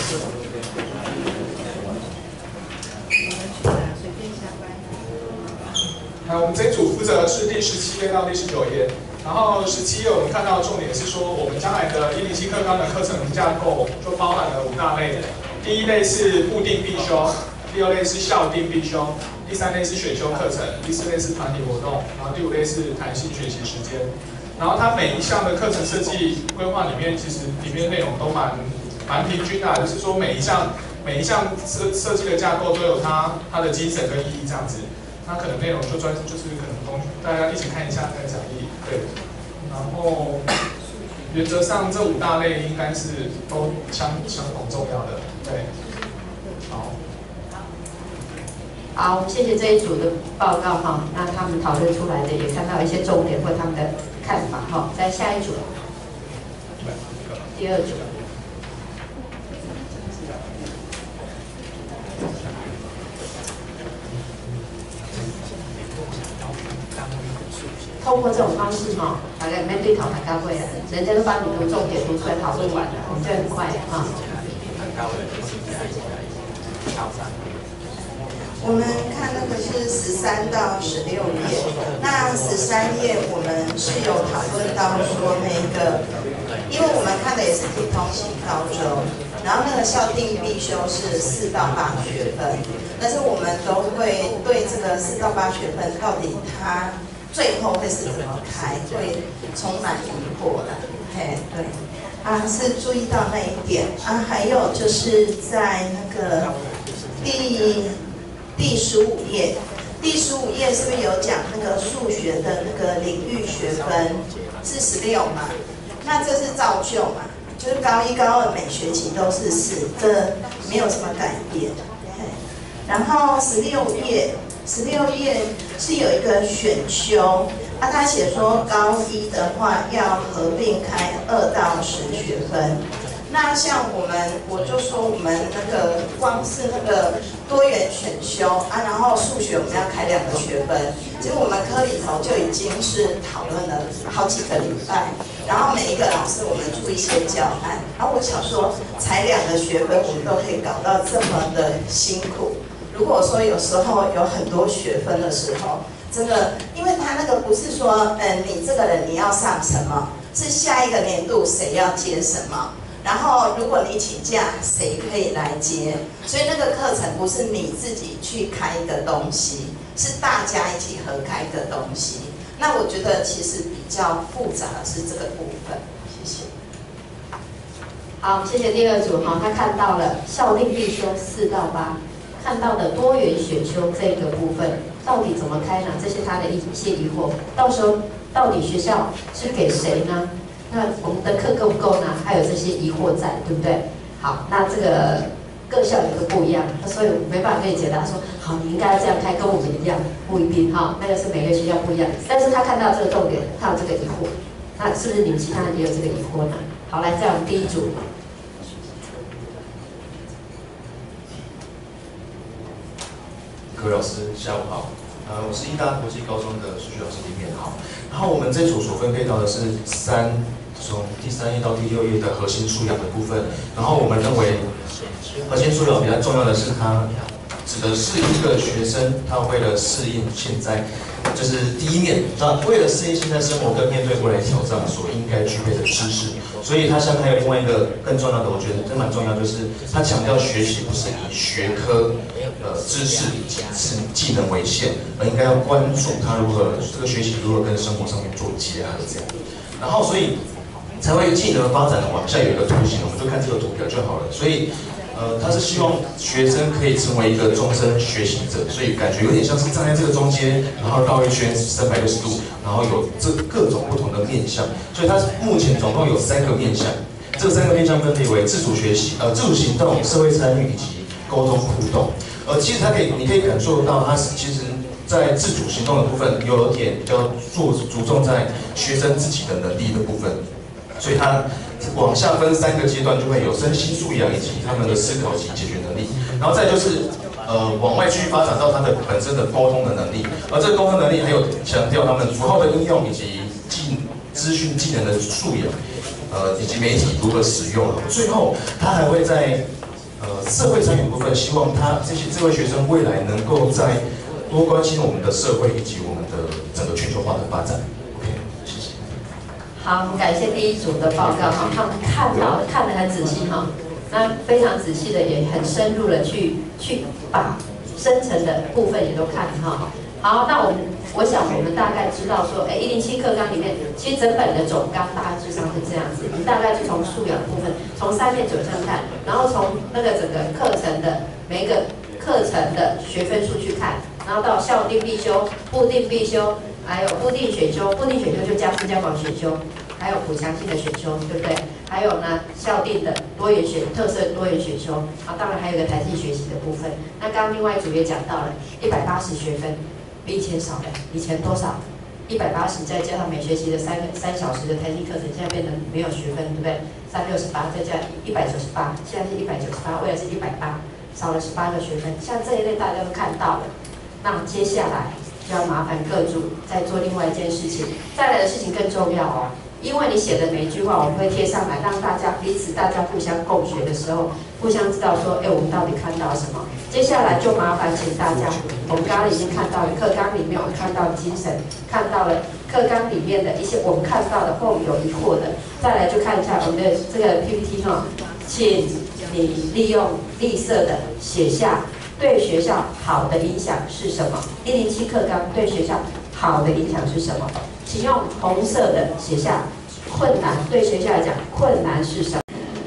S13: 我们这一组负责是第17页到第19页，然后17页我们看到的重点是说，我们将来的107课纲的课程架构就包含了5大类，第1类是固定必修，第2类是校定必修，第3类是选修课程，第4类是团体活动，然后第5类是弹性学习时间。然后它每一项的课程设计规划里面，其实里面内容都蛮平均的，就是说每一项设计的架构都有它的精神跟意义这样子。那可能内容就是可能大家一起看一下再讲义，对。然后原则上这5大类应该是都相同重要的，对。
S1: 好，谢谢这一组的报告哈。那他们讨论出来的也看到一些重点或他们的看法哈。在下一组，第2组。通过这种方式哈，大概面对讨论大会啊，人家都把你的重点读出来，讨论完了，我们就很快哈。
S14: 我们看那个是13到16页，那13页我们是有讨论到说那个，因为我们看的也是普通型高中，然后那个校定必修是4到8学分，但是我们都会对这个4到8学分到底它最后会是怎么开，会充满疑惑的。嘿，对，啊是注意到那一点啊，还有就是在那个第15页，第15页是不是有讲那个数学的那个领域学分是16嘛？那这是照旧嘛？就是高1、高2每学期都是4，这没有什么改变。然后16页是有一个选修，啊，他写说高1的话要合并开2到10学分。那像我就说我们那个光是那个多元选修啊，然后数学我们要开2个学分，其实我们科里头就已经是讨论了好几个礼拜，然后每一个老师我们出一些教案，然后我想说才2个学分我们都可以搞到这么的辛苦，如果说有时候有很多学分的时候，真的，因为他那个不是说你这个人你要上什么，是下一个年度谁要接什么。然后，如果你请假，谁可以来接？所以那个课程不是你自己去开的东西，是大家一起合开的东西。那我觉得其实比较复杂的是这个部分。谢谢。
S1: 好，谢谢第二组哈，他看到了校定必修4到8，看到的多元选修这个部分到底怎么开呢？这是他的一些疑惑。到时候到底学校是给谁呢？那我们的课够不够呢？还有这些疑惑在，对不对？好，那这个各校有个不一样，所以没办法可以解答说，好，你应该要这样开，跟我们一样，不一定哈，那个是每个学校不一样。但是他看到这个重点，他有这个疑惑，那是不是你们其他人也有这个疑惑呢？好，来，在我们第一组。
S15: 各位老师，下午好。我是义大国际高中的数学老师林勉豪。然后我们这组所分配到的是从第3页到第6页的核心素养的部分。然后我们认为，核心素养比较重要的是它指的是一个学生他为了适应现在，就是第一面，为了适应现在生活跟面对未来挑战所应该具备的知识。所以它像还有另外一个更重要的，我觉得真蛮重要，就是它强调学习不是以学科知识技能为限，而应该要关注它这个学习如何跟生活上面做结合这样。然后所以才会技能发展的往下有一个图形，我们就看这个图表就好了。所以他是希望学生可以成为一个终身学习者，所以感觉有点像是站在这个中间，然后绕一圈360度，然后有这各种不同的面向。所以它目前总共有3个面向，这3个面向分别为自主学习、自主行动、社会参与以及沟通互动。其实你可以感受到，它其实在自主行动的部分有点比较着重在学生自己的能力的部分，所以它往下分3个阶段，就会有身心素养以及他们的思考及解决能力，然后再就是往外去发展到他的本身的沟通的能力，而这个沟通能力还有强调他们符号的应用以及资讯技能的素养，以及媒体如何使用。最后，他还会在社会参与部分，希望这位学生未来能够在多关心我们的社会以及我们的整个全球化的发展。OK， 谢谢。
S1: 好，我们感谢第一组的报告哈，他们看得很仔细哈，那非常仔细的也很深入的去把深层的部分也都看哈。好，那我想我们大概知道说，107课纲里面，其实整本的总纲大致上是这样子，你大概就从素养部分，从3面九项看，然后从那个整个课程的每一个课程的学分数去看，然后到校定必修、固定必修，还有固定选修，固定选修就加深加广选修，还有补强性的选修，对不对？还有呢，校定的特色多元选修，啊，当然还有个弹性学习的部分。那刚刚另外一组也讲到了180学分。比以前少了，以前多少？180再加上每学期的3小时的弹性课程，现在变成没有学分，对不对？368再加198，现在是198，未来是180，少了18个学分。像这一类大家都看到了，那接下来就要麻烦各组再做另外一件事情，再来的事情更重要哦，因为你写的每一句话我们会贴上来，让大家互相共学的时候， 互相知道说，我们到底看到什么。接下来就麻烦请大家，我们刚刚已经看到了课纲里面，我们看到了精神，看到了课纲里面的一些我们看到的或有疑惑的，再来就看一下我们的这个 PPT 哈，请你利用绿色的写下对学校好的影响是什么？107课纲对学校好的影响是什么？请用红色的写下困难，对学校来讲困难是什么？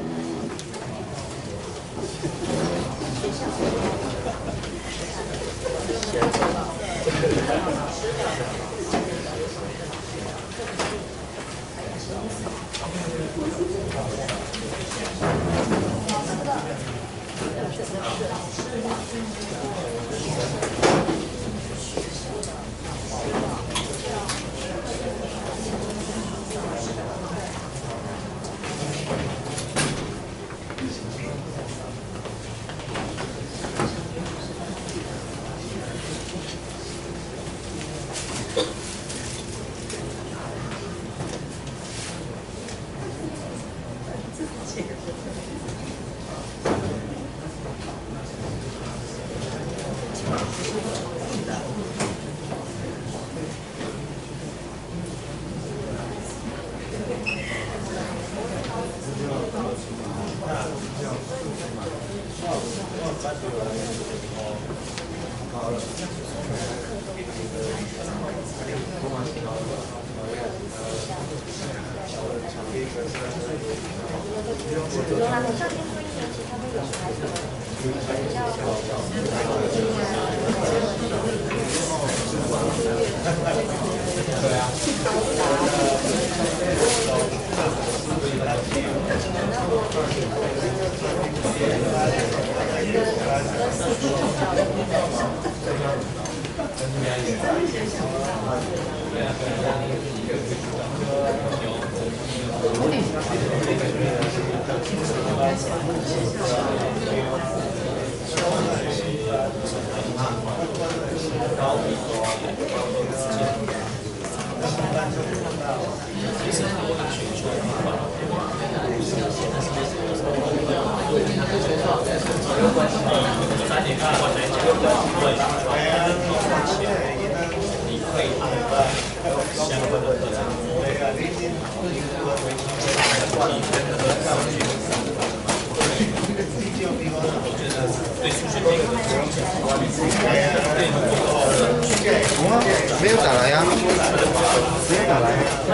S6: 没有打来呀，没有打来。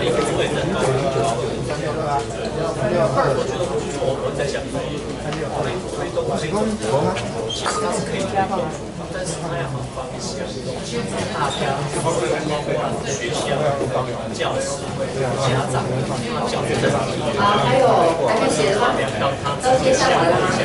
S6: 成功过吗？可以加到，但是他要很方向，大家学校、教师、家长、教学的。
S1: 好，还没写的吗？都贴上来了吗？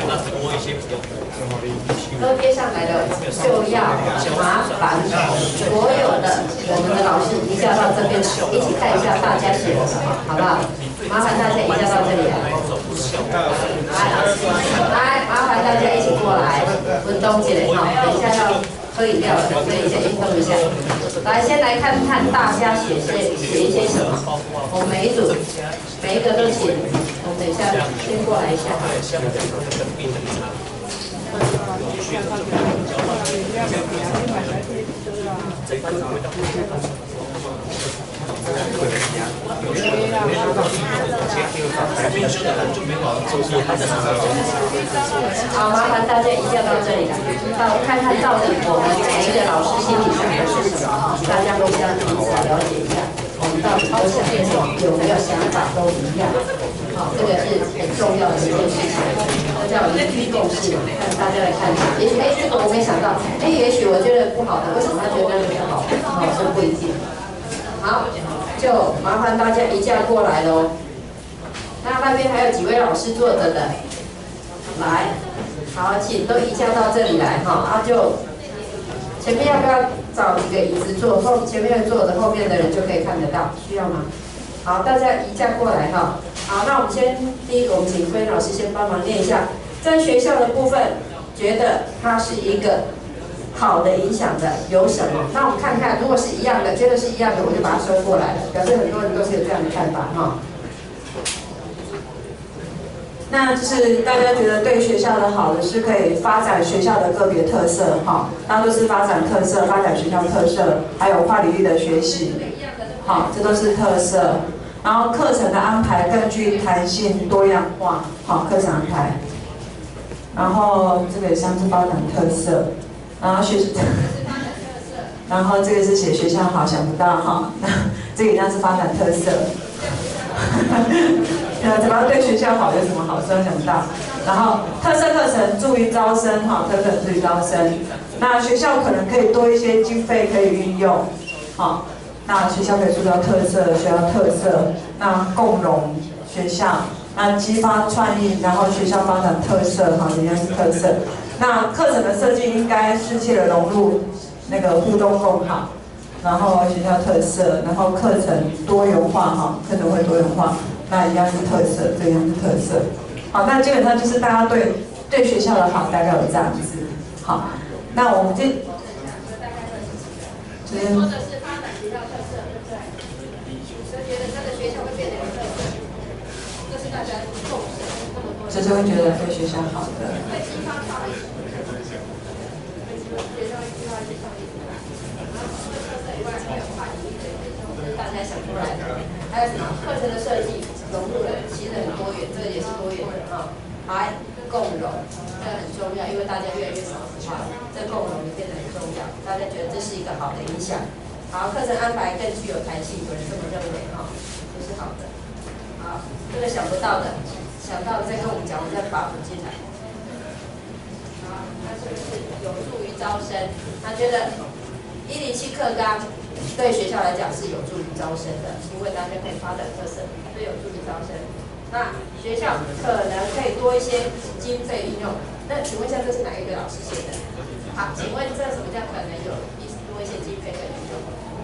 S1: 都贴上来了，就要麻烦所有的我们的老师移交到这边来，一起看一下大家写的什么，好不好？麻烦大家移交到这里来。来，麻烦大家一起过来，运动起来哈，等一下要喝饮料了，所以先运动一下。来，先来看看大家写一些什么。我们每一组每一个都请，我们等一下先过来一下。好，麻烦大家移交到这里来，看看到底我们每一个老师心里想的是什么哈，大家互相彼此了解一下，我们到底都想什么，有没有想法都一样，好，这个是很重要的一件事情，这叫凝聚共识嘛，看大家来看，也许这个我没想到，也许我觉得不好的，为什么他觉得那个是好的？好，这不一定。好，就麻烦大家移驾过来喽。那边还有几位老师坐着的，来，好，请都移驾到这里来哈。就前面要不要找几个椅子坐？前面坐的后面的人就可以看得到，需要吗？好，大家移驾过来哈。好，那我们第一个，我们请辉老师先帮忙念一下，在学校的部分，觉得它是一个好的影响的有什么？那我们看看，如果是一样的，觉得是一样的，我就把它收过来了，表示很多人都是有这样的看法哈。
S16: 那就是大家觉得对学校的好的是可以发展学校的个别特色，哈，那都是发展特色，发展学校特色，还有跨领域的学习，好，这都是特色。然后课程的安排更具弹性、多样化，好，课程安排。然后这个也像是发展特色，然后然后这个是写学校好，想不到哈，这个一样是发展特色。怎么对学校好有什么好处？想不到。然后特色课程助于招生，哈，特色助于招生。那学校可能可以多一些经费可以运用，好，那学校可以塑造特色，学校特色，那共融学校，那激发创意，然后学校发展特色，哈，一样是特色。那课程的设计应该适切的融入那个互动共好。然后学校特色，然后课程多元化哈，课程会多元化，那一样是特色，这样是特色。好，那基本上就是大家对学校的好大概有这样子。好，那我们说的是发展学校特色，对不对？就觉得这个学校会变得有特色，这是大家共识，就是会觉得对学校好的。会激发创意，学校会激发一些创意。大家想出来的，还有什么课程的设计融入了，其实很多元，这个也是多元的啊。还共融，这个很重要，因为大家越来越少子化，这共融也变得很重要。大家觉得这是一个好的影响。好，课程安排更具有弹性，有人这么认为哈，这是好的。好，这个想不到的，想到的再跟我们讲，我们再把补进来。好，那是不是有助于招生？他觉得107课纲。对学校来讲是有助于招生的，因为大家可以发展特色，所以有助于招生。那学校可能可以多一些经费运用。那请问一下，这是哪一个老师写的？好，请问这什么叫可能有多一些经费可以运用？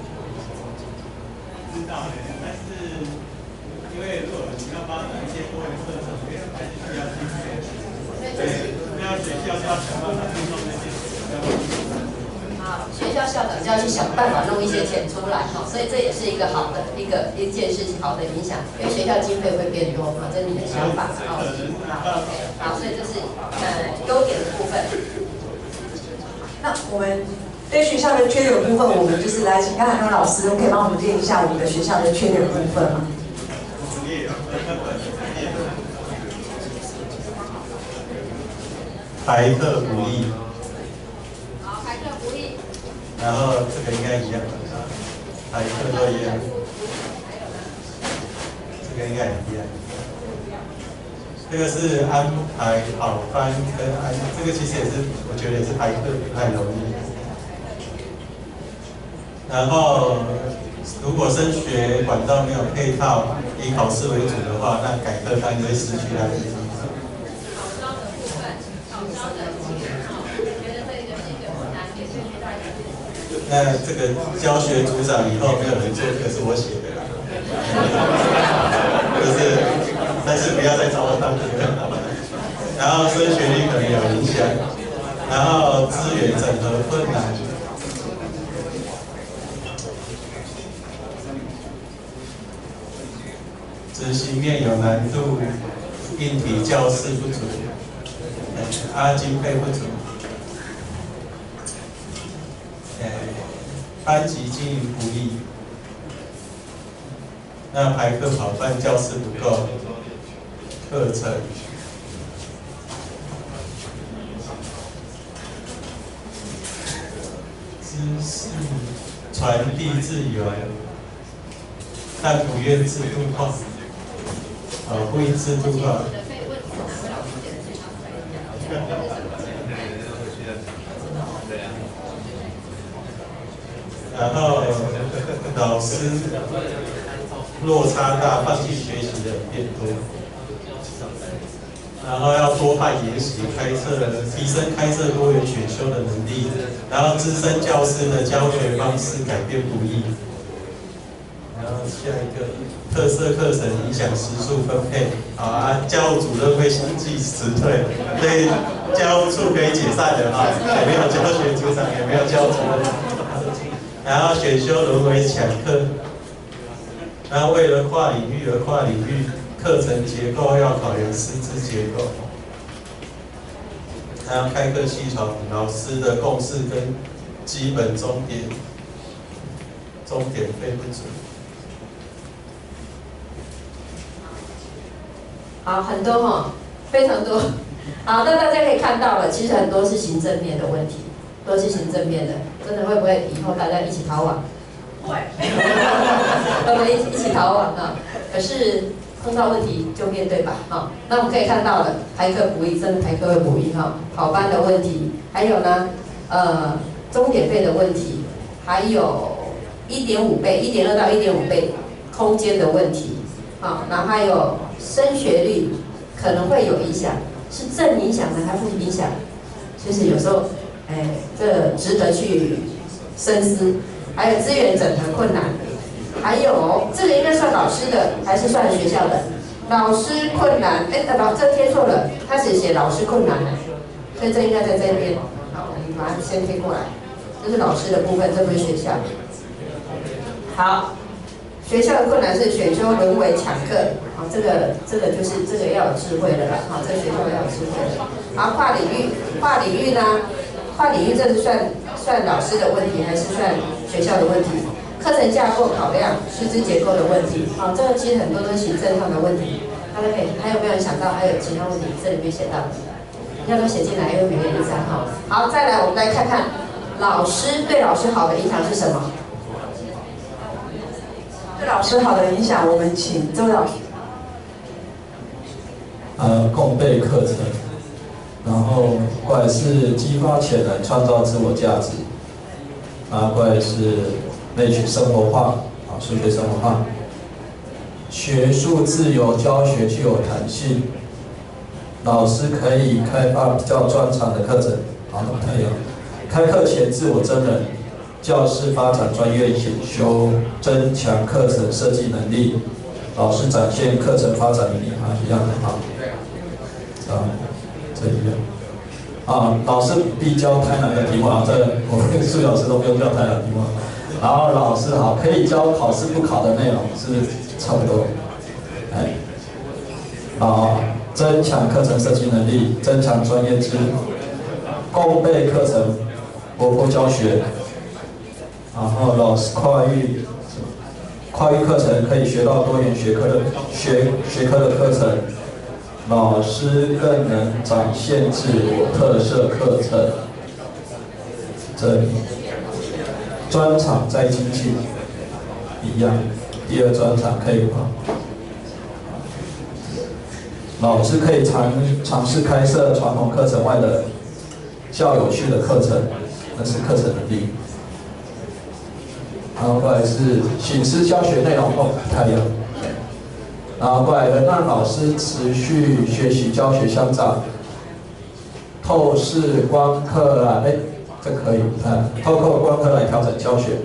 S17: 知道的，但是因为如果你要发展一些多元特色，还是需要经费。对，那学校要想办法运用那些。
S1: 好，学校校长就要去想办法弄一些钱出来，哈，所以这也是一个好的一件事情，好的影响，因为学校经费会变多嘛，这是你的想法，哦，好 ，OK， 好，所以这是优点的部分。
S16: 那我们对学校的缺点部分，我们就是来请刚才那位老师，可以帮我们列一下我们的学校的缺点部分吗？
S8: 排课不易。然后这个应该一样的，排课都一样，这个应该也一样。这个是安排好班跟这个其实也是我觉得也是排课不太容易。然后如果升学管道没有配套，以考试为主的话，那改课单就会失去它的意义。那这个教学组长以后没有人做，这个是我写的啦，但是不要再找我当这个。然后升学率可能有影响，然后资源整合困难，执行面有难度，硬体教室不足，经费不足。班级经营不力，那排课跑班教室不够，课程知识传递自由，但不愿制度化，不应制度化。然后老师落差大，放弃学习的变多。然后要多派研习、提升开设多元选修的能力。然后资深教师的教学方式改变不易。然后下一个特色课程影响时数分配，教务主任会相继辞退，所以教务处可以解散的哈，也没有教学组长，也没有教主任。然后选修沦为抢课，然后为了跨领域而跨领域，
S18: 课程结构要考量师资结构，还要开课系统，老师的共识跟基本终点背不准。
S1: 好，很多哈，非常多。好，那大家可以看到了，其实很多是行政面的问题，都是行政面的。真的会不会以后大家一起逃亡？会，会不会一起逃亡啊？可是碰到问题就面对吧，哈。那我们可以看到了，排课补一，真的排课会补一哈，跑班的问题，还有呢，钟点费的问题，还有1.5倍、1.2到1.5倍空间的问题，好，然后还有升学率可能会有影响，是正影响呢还是负影响？其实有时候，这值得去深思。还有资源整合困难，还有这个应该算老师的还是算学校的？老师困难，这贴错了，他只写老师困难，所以这应该在这边。好，我们把它先贴过来，这是老师的部分，这不是学校。好，学校的困难是选修沦为抢课，好，这个就是这个要有智慧的了，好，这个学校要有智慧的。然后跨领域呢？跨领域这是算老师的问题，还是算学校的问题？课程架构考量、师资结构的问题，好，这个其实很多都是行政上的问题。大家可以还有没有人想到还有其他问题？这里面写到的，要都写进来，因为每个人一张哈。好，再来我们来看看老师对老师好的影响是什么？对老师好的影响，我们请周老师。
S10: 共备课程。然后过来是激发潜能，创造自我价值。过来是内取生活化，数学生活化。学术自由，教学具有弹性。老师可以开发比较专长的课程，好，太阳。开课前自我真人，教师发展专业研修，增强课程设计能力。老师展现课程发展能力，一样很好。这一样。老师必教太难的题目这我们数学老师都不用教太难的题目。然后老师好，可以教考试不考的内容，是不是差不多？增强课程设计能力，增强专业知，共备课程，活泼教学。然后老师跨域课程可以学到多元学科的课程。老师更能展现自我特色课程，这里专场在精进一样，第二专场可以吗？老师可以尝试开设传统课程外的较有趣的课程，那是课程能力。然后过来是形式教学内容太阳。然后过来能让老师持续学习教学相长，透视观课来，这可以透过观课来调整教学。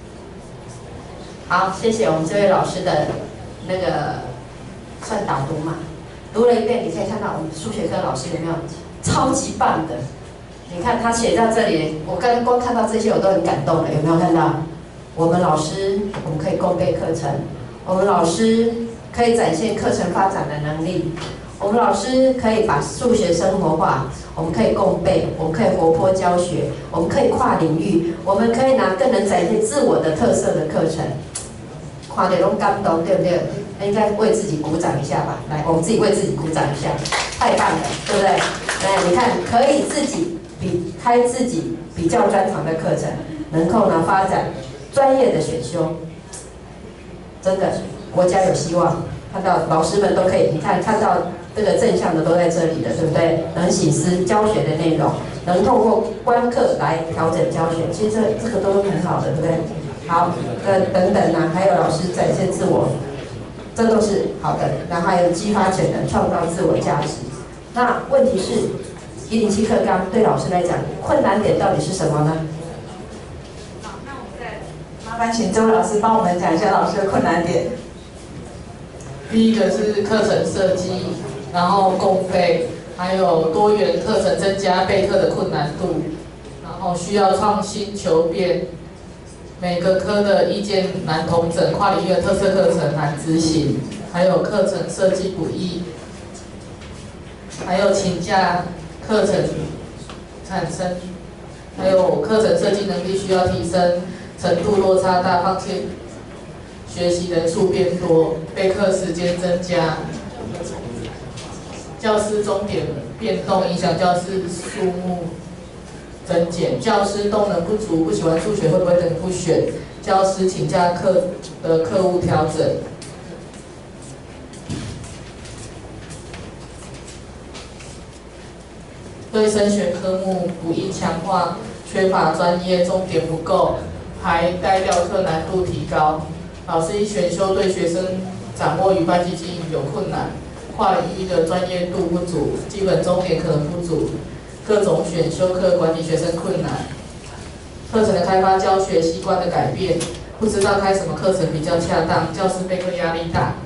S1: 好，谢谢我们这位老师的那个算导读嘛，读了一遍，你可以看到我们数学科老师有没有超级棒的？你看他写到这里，我刚光看到这些我都很感动了，有没有看到？我们老师我们可以共备课程，我们老师可以展现课程发展的能力，我们老师可以把数学生活化，我们可以共备，我们可以活泼教学，我们可以跨领域，我们可以更能展现自我的特色的课程。跨点都感动，对不对？应该为自己鼓掌一下吧。来，我们自己为自己鼓掌一下，太棒了，对不对？来，你看，可以自己开自己比较专长的课程，能够发展专业的选修，真的。国家有希望，看到老师们都可以，你看到这个正向的都在这里的，对不对？能省思教学的内容，能透过观课来调整教学，其实这个都很好的，对不对？好，等等还有老师展现自我，这都是好的。然后还有激发潜能，创造自我价值。那问题是，107课纲对老师来讲，困难点到底是什么呢？
S14: 好，那我们再麻烦请周老师帮我们讲一下老师的困难点。
S12: 第一个是课程设计，然后共备，还有多元课程增加备课的困难度，然后需要创新求变，每个科的意见难统整，跨领域的特色课程难执行， 还有课程设计不易，还有请假课程产生，还有课程设计能力需要提升，程度落差大，放弃学习人数变多，备课时间增加，教师钟点变动影响教师数目增减，教师动能不足，不喜欢数学会不会等于不选？教师请假课的课务调整。对升学科目不易强化，缺乏专业，重点不够，还代表课难度提高。老师一选修对学生掌握与班级经营有困难，跨领域的专业度不足，基本重点可能不足，各种选修课管理学生困难。课程的开发、教学习惯的改变，不知道开什么课程比较恰当，教师备课压力大。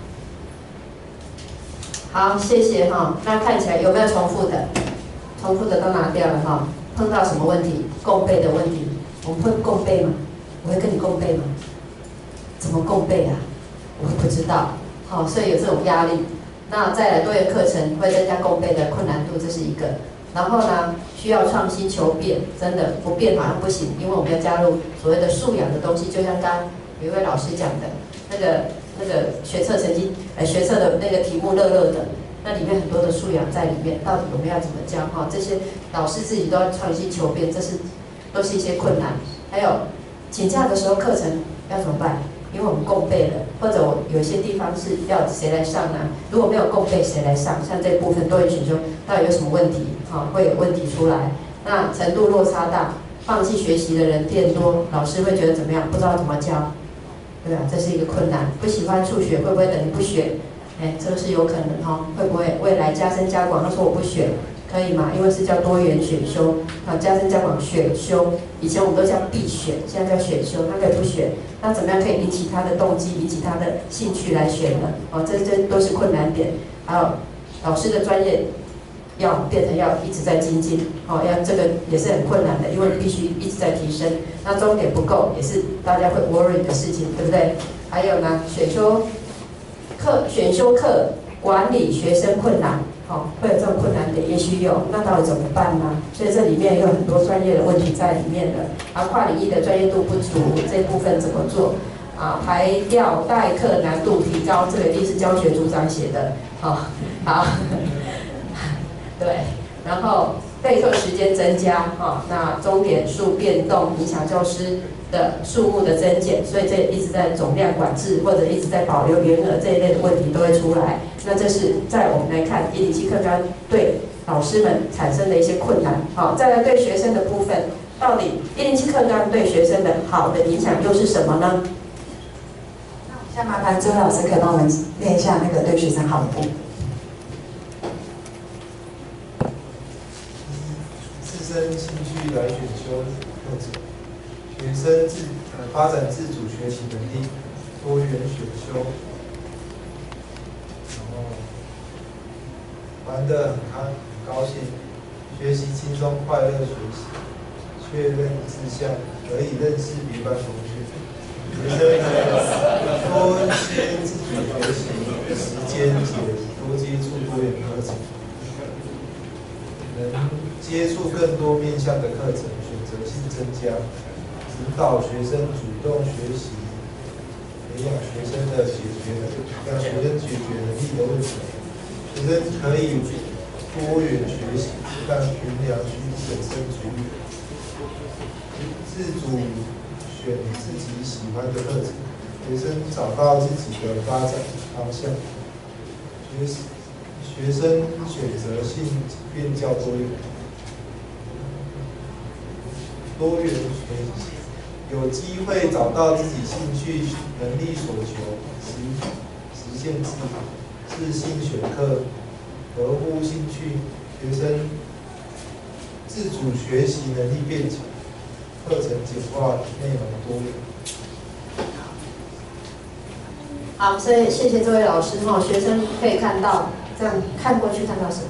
S1: 好，谢谢哈。那看起来有没有重复的？重复的都拿掉了哈。碰到什么问题？共备的问题，我们会共备吗？我会跟你共备吗？怎么共备啊？我不知道。好，所以有这种压力。那再来多元课程会增加共备的困难度，这是一个。然后呢，需要创新求变，真的不变好像不行，因为我们要加入所谓的素养的东西，就像刚刚有一位老师讲的，那个学测成绩，学测的那个题目热热的，那里面很多的素养在里面，到底我们要怎么教哈？这些老师自己都要创新求变，都是一些困难。还有请假的时候课程要怎么办？因为我们共备了，或者我有些地方是要谁来上呢？如果没有共备，谁来上？像这部分多元选修到底有什么问题？会有问题出来。那程度落差大，放弃学习的人变多，老师会觉得怎么样？不知道怎么教，对吧？这是一个困难。不喜欢数学会不会等于不学？这个是有可能哈。会不会未来加深加广？他说我不选，可以吗？因为是叫多元选修，加深加广选修。以前我们都叫必选，现在叫选修，他可以不选。那怎么样可以引起他的动机，引起他的兴趣来选呢？这都是困难点。还有老师的专业要变成要一直在精进，要这个也是很困难的，因为你必须一直在提升。那终点不够，也是大家会 worry 的事情，对不对？还有呢，选修课管理学生困难，会有这种困难点，也许有，那到底怎么办呢？所以这里面有很多专业的问题在里面的，跨领域的专业度不足，这部分怎么做？排掉代课难度提高，这个一定是教学组长写的，好，对，然后备课时间增加，那钟点数变动影响教师的数目的增减，所以这一直在总量管制或者一直在保留员额这一类的问题都会出来。那这是在我们来看107课纲对老师们产生的一些困难。再来对学生的部分，到底107课纲对学生的好的影响又是什么呢？
S19: 那麻烦周老师可以帮我们念一下那个对学生好的部分。
S20: 自身兴趣来选修课程，学生发展自主学习能力，多元选修，然后玩得很高兴，学习轻松快乐学习，确认志向，可以认识别班同学，学生多些自主学习，时间多接触多元课程。能接触更多面向的课程，选择性增加，指导学生主动学习，培养学生的让学生解决能力的问题。学生可以多元学习，让评量本身主义，自主选自己喜欢的课程，学生找到自己的发展方向。学生选择性变较多元，多元学习，有机会找到自己兴趣、能力所求，实现自性选课，合乎兴趣，学生自主学习能力变强，课程简化，内容多元。
S1: 好，所以谢谢这位老师哈，学生可以看到。这样看过去看到什么？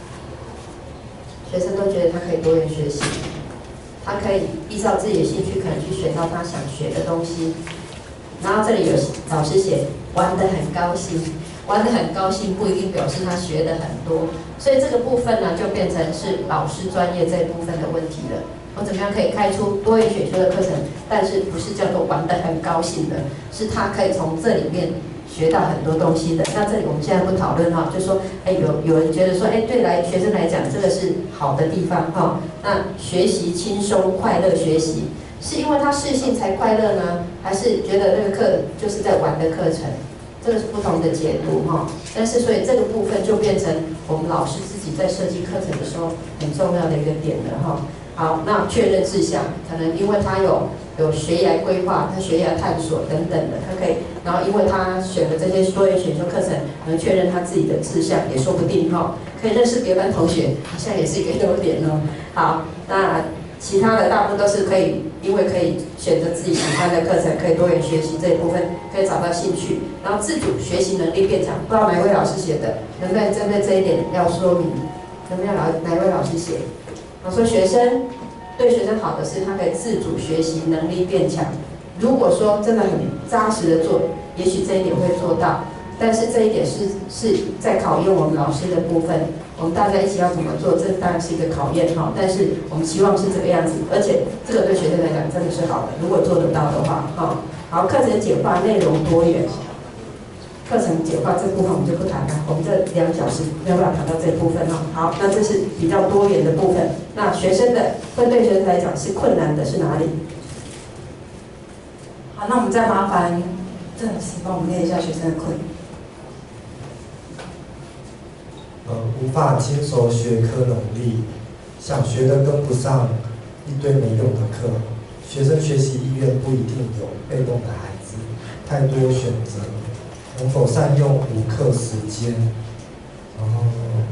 S1: 学生都觉得他可以多元学习，他可以依照自己的兴趣，可能去选到他想学的东西。然后这里有老师写玩得很高兴， 玩得很高兴，不一定表示他学得很多。所以这个部分呢，就变成是老师专业这一部分的问题了。我怎么样可以开出多元选修的课程，但是不是叫做玩得很高兴的，是他可以从这里面学到很多东西的。那这里我们现在不讨论哈，就说有人觉得说对学生来讲这个是好的地方哈。那学习轻松快乐学习，是因为他适性才快乐呢，还是觉得那个课就是在玩的课程？这个是不同的解读哈。但是所以这个部分就变成我们老师自己在设计课程的时候很重要的一个点了哈。好，那确认志向，可能因为他有学涯规划，他学涯探索等等的，他可以，然后因为他选了这些多元选修课程，能确认他自己的志向也说不定哈，可以认识别班同学，好像也是一个优点哦。好，那其他的大部分都是可以，因为可以选择自己喜欢的课程，可以多元学习这一部分，可以找到兴趣，然后自主学习能力变强。不知道哪一位老师写的，能不能针对这一点要说明？能不能哪一位老师写？我说对学生好的是，他可以自主学习能力变强。如果说真的很扎实的做，也许这一点会做到，但是这一点是在考验我们老师的部分。我们大家一起要怎么做，这当然是一个考验哈。但是我们期望是这个样子，而且这个对学生来讲真的是好的，如果做得到的话哈。好，课程简化，内容多元。课程简化这部分我们就不谈了，我们这2小时没有办法谈到这部分哈。好，那这是比较多元的部分。那学生的会对学生来讲是困难的是哪里？
S19: 好，那我们再麻烦郑老师帮我们念一下学生的困。
S20: 无法经手学科能力，想学的跟不上，一堆没用的课，学生学习意愿不一定有，被动的孩子，太多选择。能否善用补课时间？然后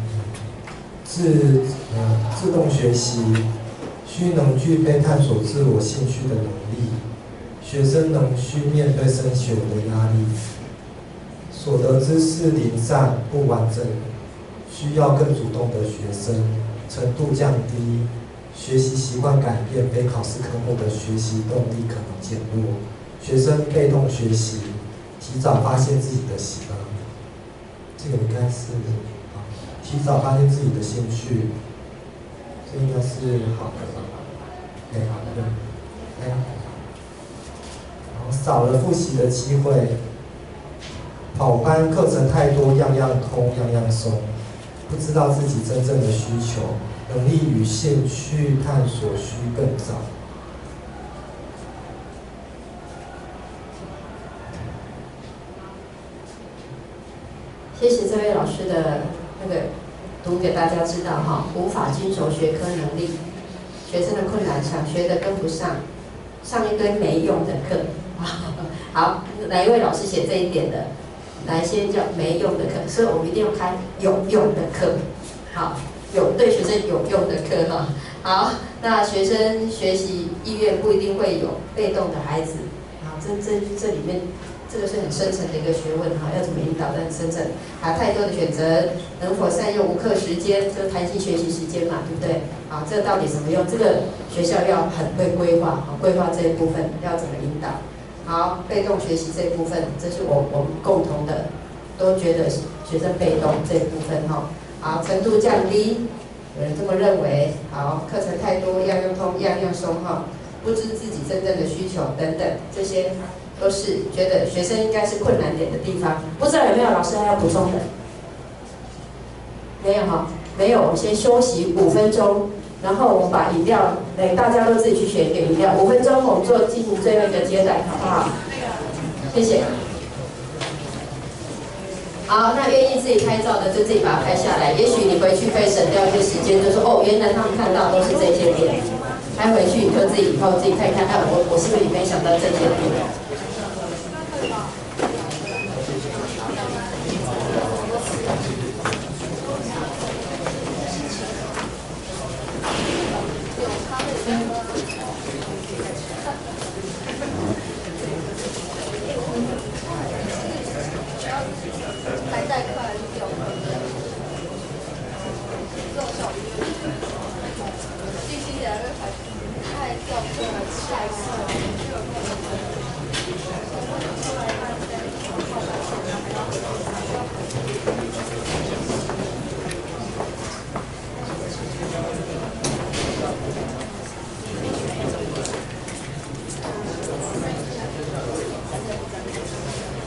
S20: 自动学习，需能具备探索自我兴趣的能力。学生能需面对升学的压力。所得知识零散不完整，需要更主动的学生。程度降低，学习习惯改变，非考试科目的学习动力可能减弱。学生被动学习。提早发现自己的这个应该是提早发现自己的兴趣，这应该是好的吧？好的。然后少了复习的机会，跑班课程太多，样样通，样样松，不知道自己真正的需求，能力与兴趣探索需更早。
S1: 谢谢这位老师的那个读给大家知道哈，无法经手学科能力，学生的困难，想学的跟不上，上一堆没用的课。好，哪一位老师写这一点的？哪一些叫没用的课？所以我们一定要开有用的课。好，对学生有用的课哈。好，那学生学习意愿不一定会有，被动的孩子。好，这里面。这个是很深层的一个学问哈，要怎么引导的很深层，还有太多的选择，能否善用无课时间，这个弹性学习时间嘛，对不对？好，这到底怎么用？这个学校要很会规划，好，规划这一部分要怎么引导？好，被动学习这一部分，这是我们共同的，都觉得学生被动这一部分哈。好，程度降低，有人这么认为。好，课程太多，样样通，样样松哈，不知自己真正的需求等等，这些。都是觉得学生应该是困难点的地方，不知道有没有老师还要补充的？没有哈，没有。我们先休息5分钟，然后我们把饮料，大家都自己去选一个饮料。5分钟，我们进行最后一个阶段，好不好？谢谢。好，那愿意自己拍照的就自己把它拍下来。也许你回去可以省掉一些时间，就说原来他们看到都是这些点，拍回去你就自己以后自己看看，我是不是也没想到这些点？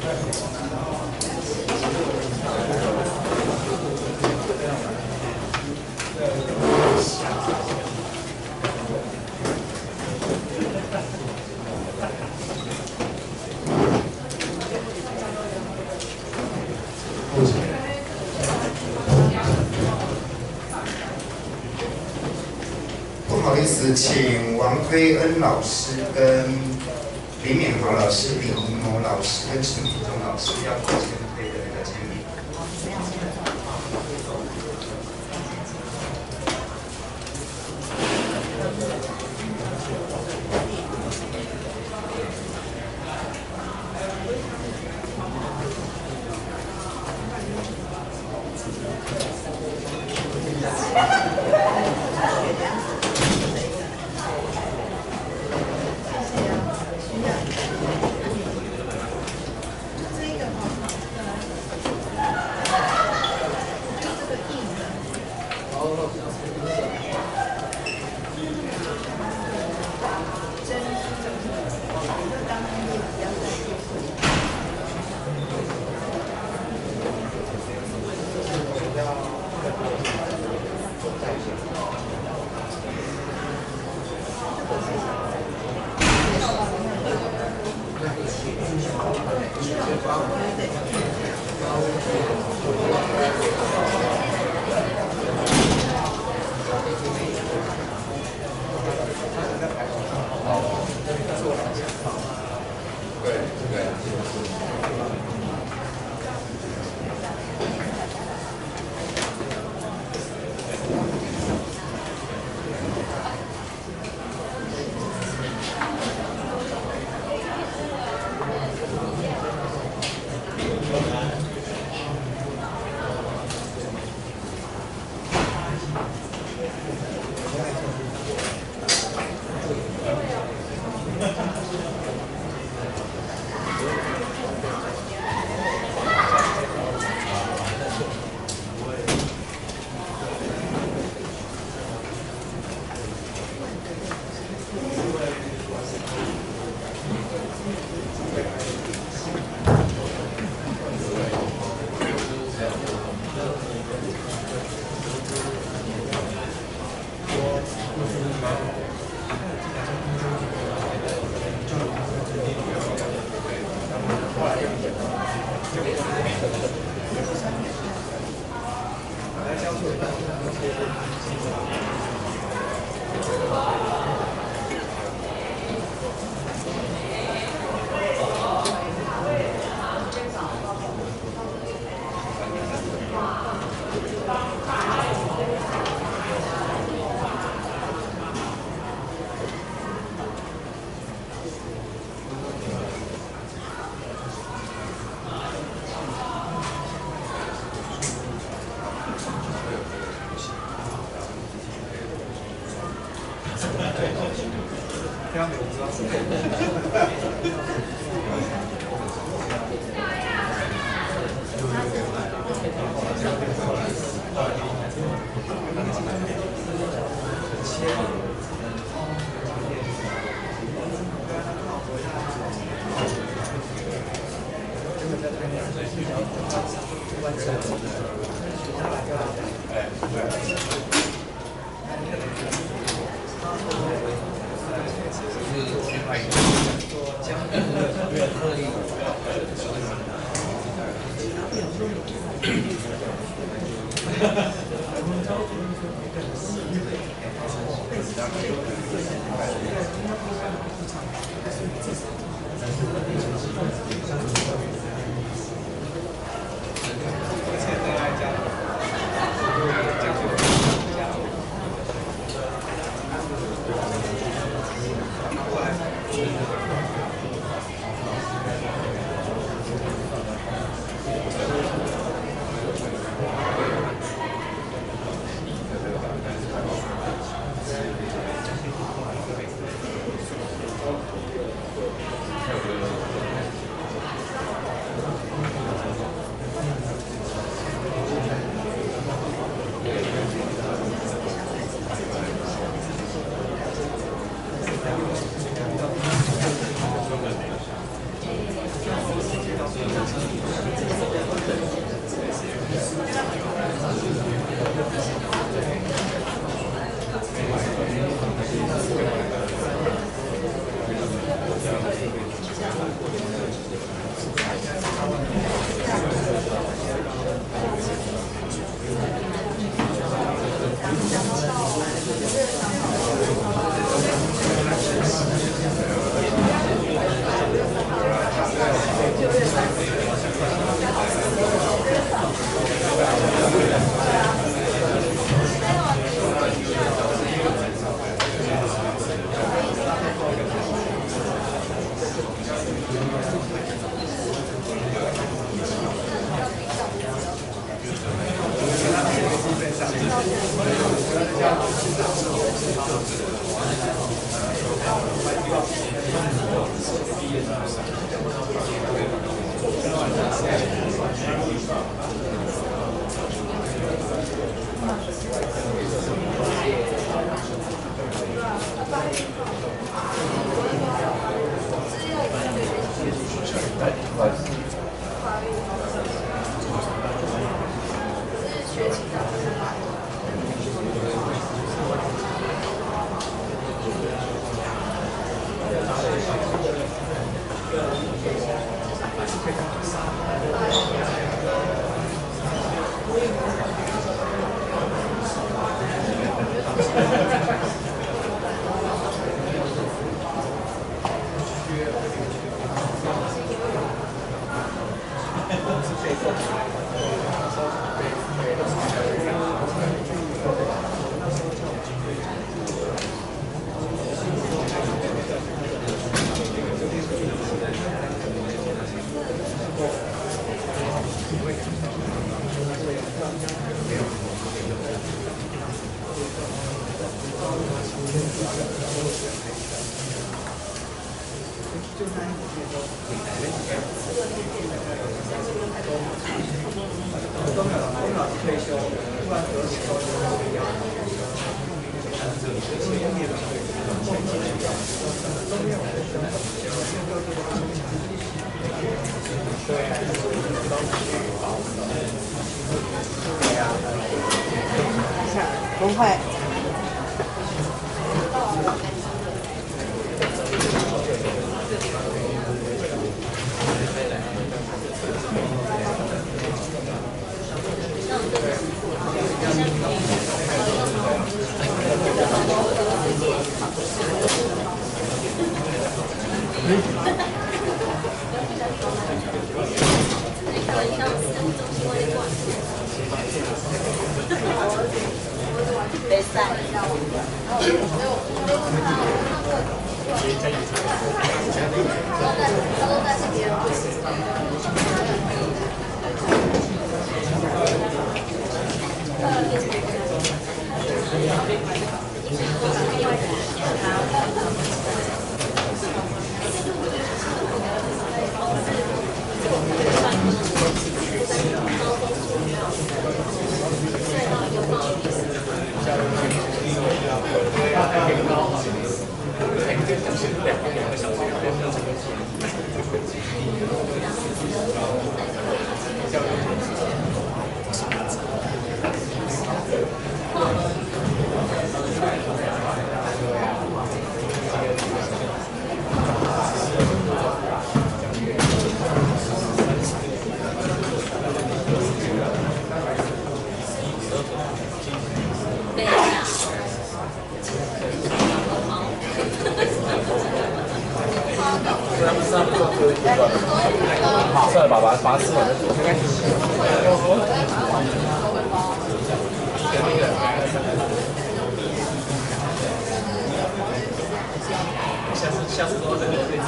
S21: 不好意思，请王推恩老师跟林敏豪老师、李怡谋老师跟陈敏忠老师要提前推的那个签名。
S14: 不会。比赛。
S5: 算了吧，把它吃完再说。下次都在那对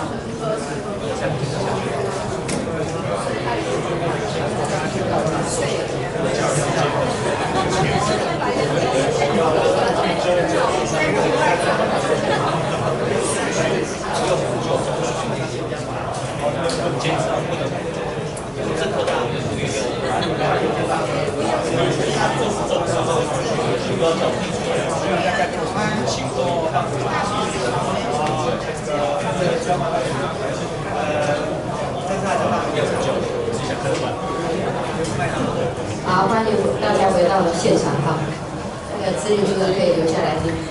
S8: 这是
S6: 要成就，我是想客观。
S16: 好，欢迎大家回到了现场哈。那个资历这个可以留下来听。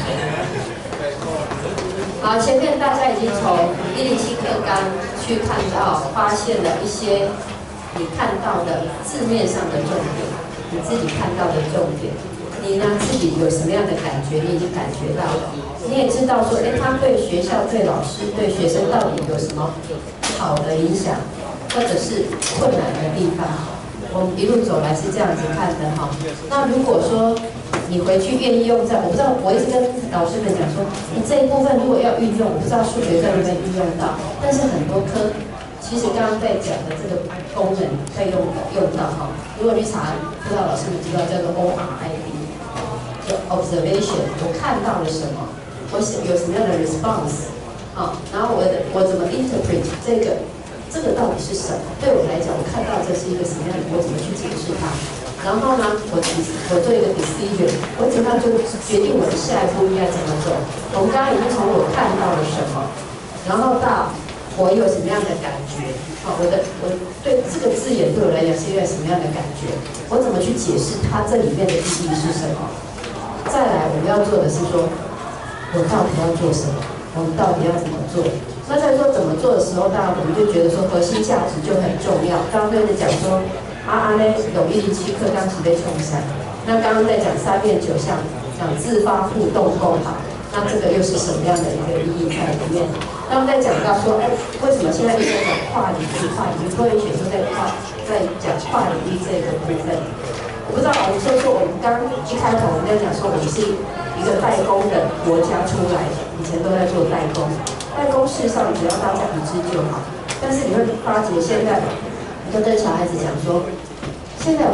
S16: 好，前面大家已经从107课纲去看到、发现了一些你看到的字面上的重点，你自己看到的重点，你呢自己有什么样的感觉？你已经感觉到了，你也知道说，他对学校、对老师、对学生到底有什么好的影响，或者是困难的地方。我们一路走来是这样子看的哈。那如果说你回去愿意用在，我不知道，我一直跟老师们讲说，你这一部分如果要运用，我不知道数学课能不能运用到，但是很多科，其实刚刚在讲的这个功能会用到哈。如果你查，不知道老师们知道叫做 ORID， 就 observation， 我看到了什么，我有什么样的 response， 然后我怎么 interpret 这个到底是什么？对我来讲，我看到这是一个什么样的，我怎么去解释它？然后呢，我做一个 decision， 我怎么样就决定我的下一步应该怎么走？我们刚刚已经从我看到了什么，然后到我有什么样的感觉？我对这个字眼对我来讲是一个什么样的感觉？我怎么去解释它这里面的意义是什么？再来，我们要做的是说，我到底要做什么？我们到底要怎么做？那在说怎么做的时候，当然我们就觉得说核心价值就很重要。刚刚在讲说，有107课纲是被冲散。那刚刚在讲3面9项，讲自发互动共好，那这个又是什么样的一个意义在里面？那我们在讲到说，为什么现在一直在讲跨领域？多元选修在讲跨领域这个部分。我不知道，我们说我们刚一开头我们在讲说，我们是一个代工的国家出来的，以前都在做代工。代工事实上只要大家一致就好，但是你会发觉现在，你就跟小孩子讲说，现在有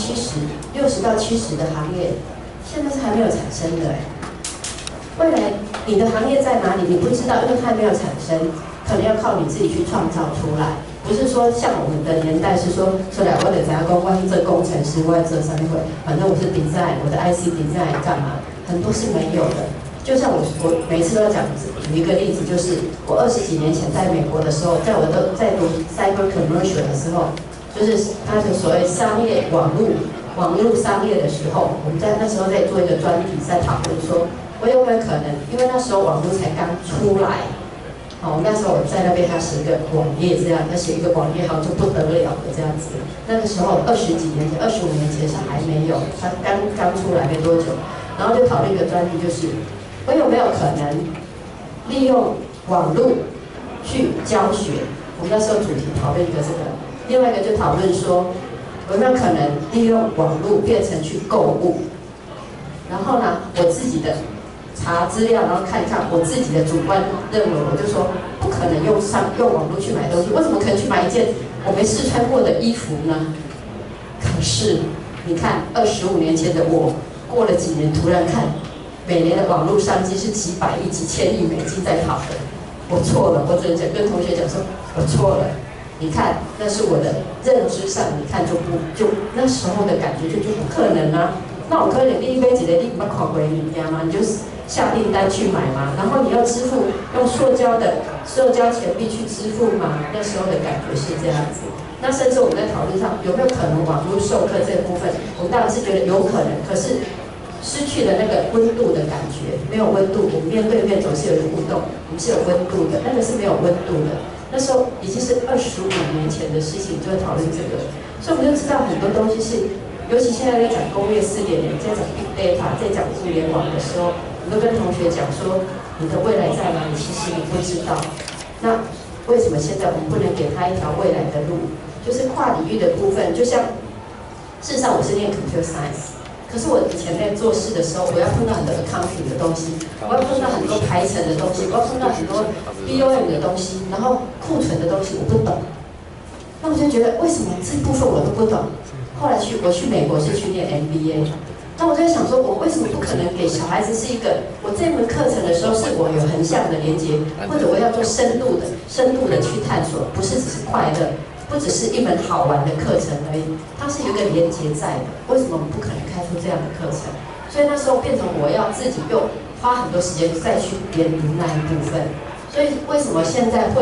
S16: 60%到70%的行业，现在是还没有产生的未来你的行业在哪里？你不知道，因为它还没有产生，可能要靠你自己去创造出来。不是说像我们的年代是说来我的怎样工，万一这工程师，我要这上面会，反正我是 design， 我的 IC design 干嘛？很多是没有的。就像我每次都要讲举一个例子，就是我20几年前在美国的时候，在读 cyber commercial 的时候，就是它的所谓商业网络商业的时候，我们在那时候在做一个专题，在讨论说，我有没有可能，因为那时候网络才刚出来，那时候我在那边还写一个网页这样，要写一个网页好像就不得了的这样子。那个时候20几年前、25年前是还没有，它刚出来没多久，然后就讨论一个专题，就是我有没有可能利用网络去教学？我们那时候主题讨论一个这个，另外一个就讨论说，有没有可能利用网络变成去购物？然后呢，我自己的查资料，然后看一看我自己的主观认为，我就说不可能用网络去买东西，我怎么可能去买一件我没试穿过的衣服呢？可是你看，25年前的我，过了几年，突然看。每年的网络商机是几百亿、几千亿美金在跑的，我错了，我只能跟同学讲说，我错了。你看，那是我的认知上，你看就那时候的感觉就不可能啊。那我可能第一杯几的你不考回你家吗？你就下订单去买嘛，然后你要支付用塑胶钱币去支付嘛。那时候的感觉是这样子。那甚至我们在讨论上有没有可能网络授课这个部分，我们当然是觉得有可能，可是。失去了那个温度的感觉，没有温度。我们面对面总是有一个互动，我们是有温度的，那个是没有温度的。那时候已经是25年前的事情，就会讨论这个，所以我们就知道很多东西是，尤其现在在讲工业4.0，在讲 big data， 在讲互联网的时候，我都跟同学讲说，你的未来在哪里？其实你不知道。那为什么现在我们不能给他一条未来的路？就是跨领域的部分，就像，事实上我是念 computer science。可是我以前在做事的时候，我要碰到很多 accounting 的东西，我要碰到很多排程的东西，我要碰到很多 BOM 的东西，然后库存的东西我不懂。那我就觉得为什么这部分我都不懂？后来我去美国是去念 MBA， 那我就在想说，我为什么不可能给小孩子是一个，我这门课程的时候是我有横向的连接，或者我要做深度的去探索，不是只是快乐。不只是一门好玩的课程而已，它是有一个连结在的。为什么我们不可能开出这样的课程？所以那时候变成我要自己又花很多时间再去研读那一部分。所以为什么现在会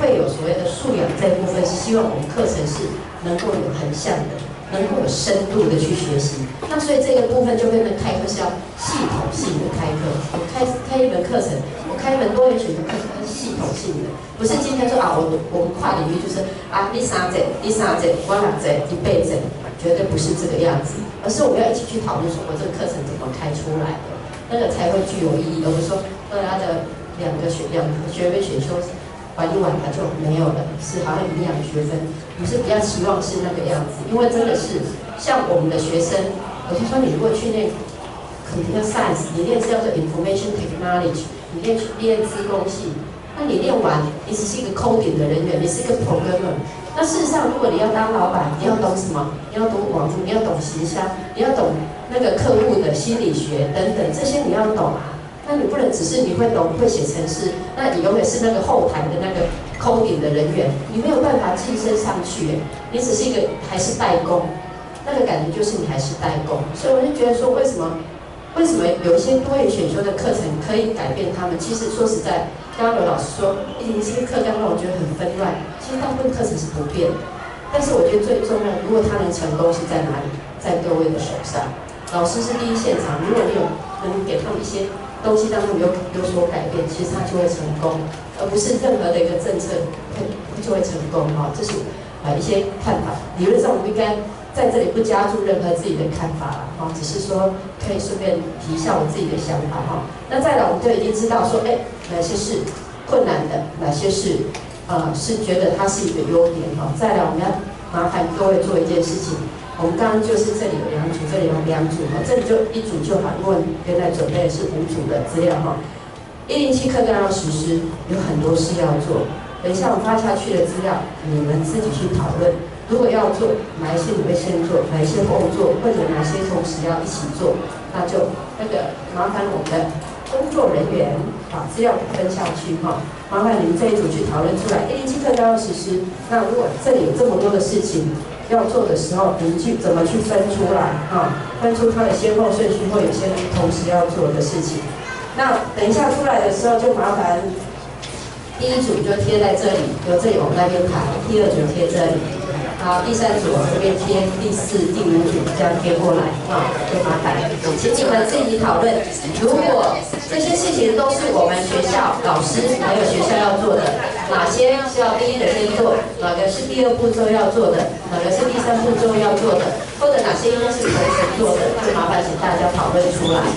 S1: 会有所谓的素养这一部分，是希望我们课程是能够有横向的，能够有深度的去学习。那所以这个部分就变成开课是要系统性的开课。我开一门课程，我开一门多元选修课程，它是系统性的，不是今天说啊，我们跨领域就是啊，第三节，我两节，一辈子，绝对不是这个样子，而是我们要一起去讨论说，我这个课程怎么开出来的，那个才会具有意义，而不是说大家的两个学位选修。玩一玩它就没有了，是好像营养学分，不是比较期望是那个样子，因为真的是像我们的学生，我就说你如果去练 computer science， 你练是叫做 information technology， 你练资工系，那你练完，你只是一个 coding 的人员，你是一个 programmer。那事实上，如果你要当老板，你要懂什么？你要懂网络，你要懂行销，你要懂那个客户的心理学等等，这些你要懂啊。那你不能只是你会懂会写程式，那你永远是那个后台的那个 coding 的人员，你没有办法晋升上去，你只是一个还是代工，那个感觉就是你还是代工。所以我就觉得说，为什么有一些多元选修的课程可以改变他们？其实说实在，刚刚有老师说107课纲让我觉得很纷乱，其实大部分课程是不变的。但是我觉得最重要，如果他能成功是在哪里？在各位的手上。老师是第一现场，如果你能给他们一些东西让他们有所改变，其实他就会成功，而不是任何的一个政策就会成功哈。这是一些看法。理论上我们应该在这里不加注任何自己的看法了哈，只是说可以顺便提一下我自己的想法哈。那再来我们就已经知道说，哪些是困难的，哪些是是觉得它是一个优点哈。再来我们要麻烦各位做一件事情。我们刚刚就是这里有2组，这里有2组哈，这里就1组就好，因为原来准备的是5组的资料哈。107课纲要实施，有很多事要做。等一下我发下去的资料，你们自己去讨论。如果要做，哪一些你会先做，哪一些后做，或者哪些同时要一起做，那就麻烦我们的工作人员把资料分下去哈。麻烦你们这一组去讨论出来。107课纲要实施，那如果这里有这么多的事情要做的时候，你怎么去分出来啊？分出它的先后顺序，或有些同时要做的事情。那等一下出来的时候，就麻烦第1组就贴在这里，由这里往那边抬；第2组贴这里，好，第3组往这边贴，第4、第5组这样贴过来啊，就麻烦请你们自己讨论。如果这些事情都是我们学校老师还有学校要做的，哪些是要第一个先做，哪个是第2步骤要做的，哪个是第3步骤要做的，或者哪些应该是同时做的，就麻烦请大家讨论出来。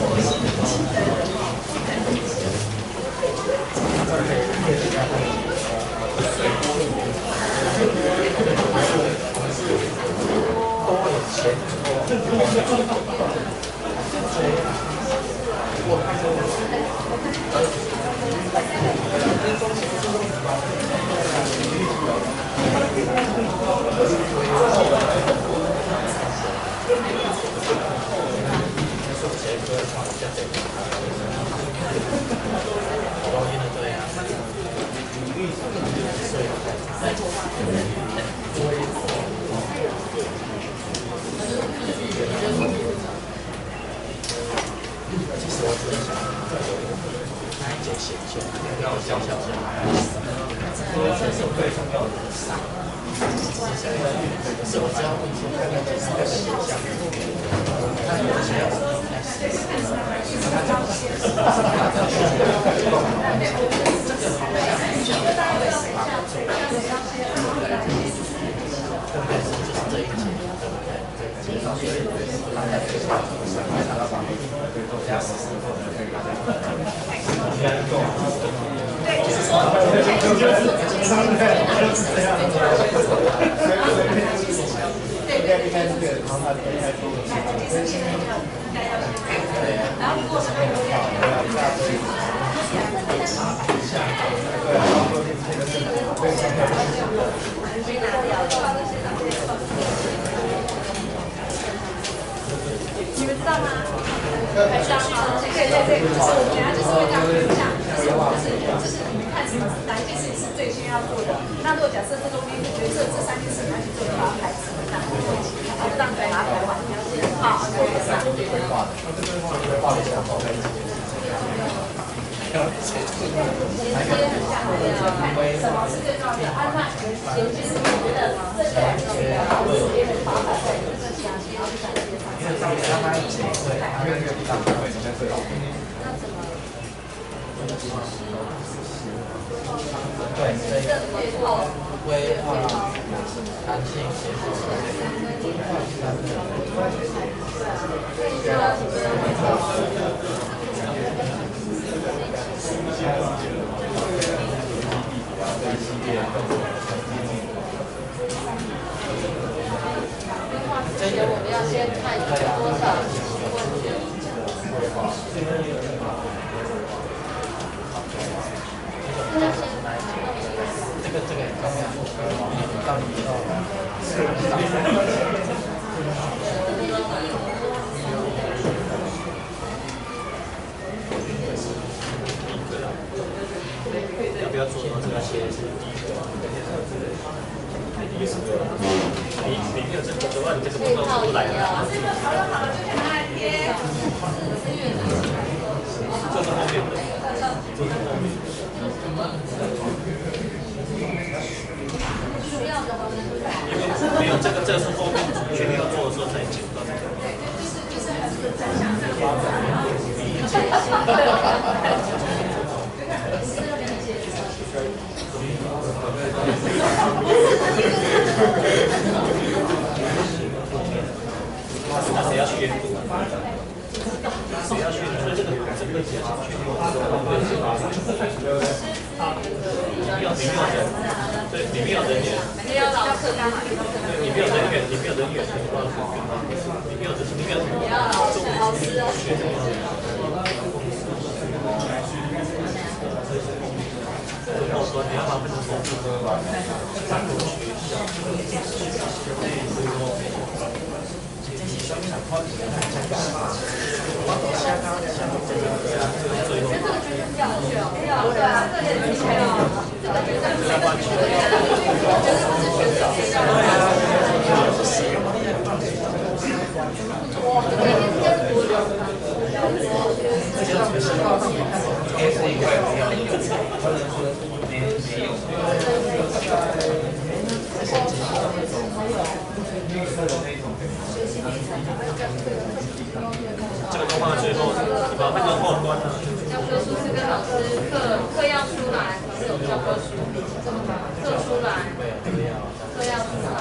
S7: 你们知道吗？还是对，就是我们等下就是会这样分享，就是你们看什么哪一件事情是最先要做的。那如果假设这中间你觉得这3件事你要去做，就把它排成这样，好，这样子把它排完。好，可以上。其实这些很像什么是最重要的？
S6: 规划弹性协
S16: 这个我们要先看多少问卷。
S6: 这个很重要，到底要不要做到这个写是第一个，你没有这个的话，你这个不弄出来的。这是后面的，这是后面的。没有这个是后面确定要做的时候才剪到这个。就是很正向这个那谁要宣读？谁要宣读？所以这个写上去，对，里面有人员，对，里面有人员，里面有人员，里面有老师啊，学生。我说你要把分成3个学校，这个都放在最后，你把那个后端呢？教科书是跟老师课要出来，是有教科书，课出来，课要出来，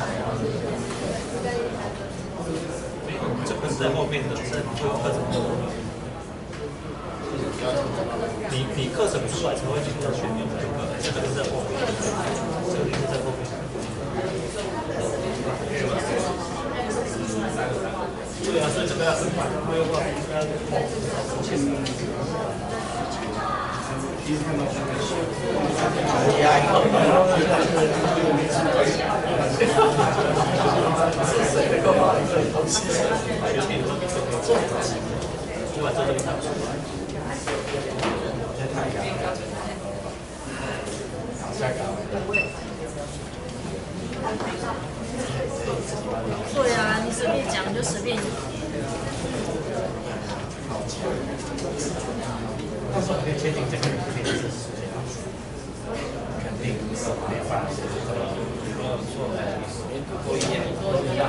S6: 没有，这个是在后面的，是会有课程的。你课程出来才会进到全面的，这个是在后面，这个是在后面。对啊，所以这个要很快规划，
S7: 对啊，你随便讲就随便讲。
S6: 到时候可以确定这个人可以是谁啊？肯定没有办法，不一样。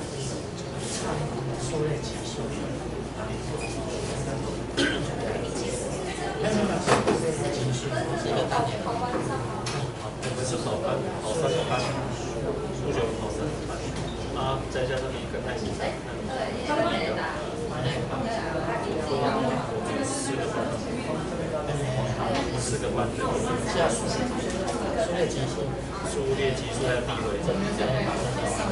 S7: 其
S6: 考30班，数学考30班，啊，再加上一个耐心班，4个班，下数列级数、还有地位，这样把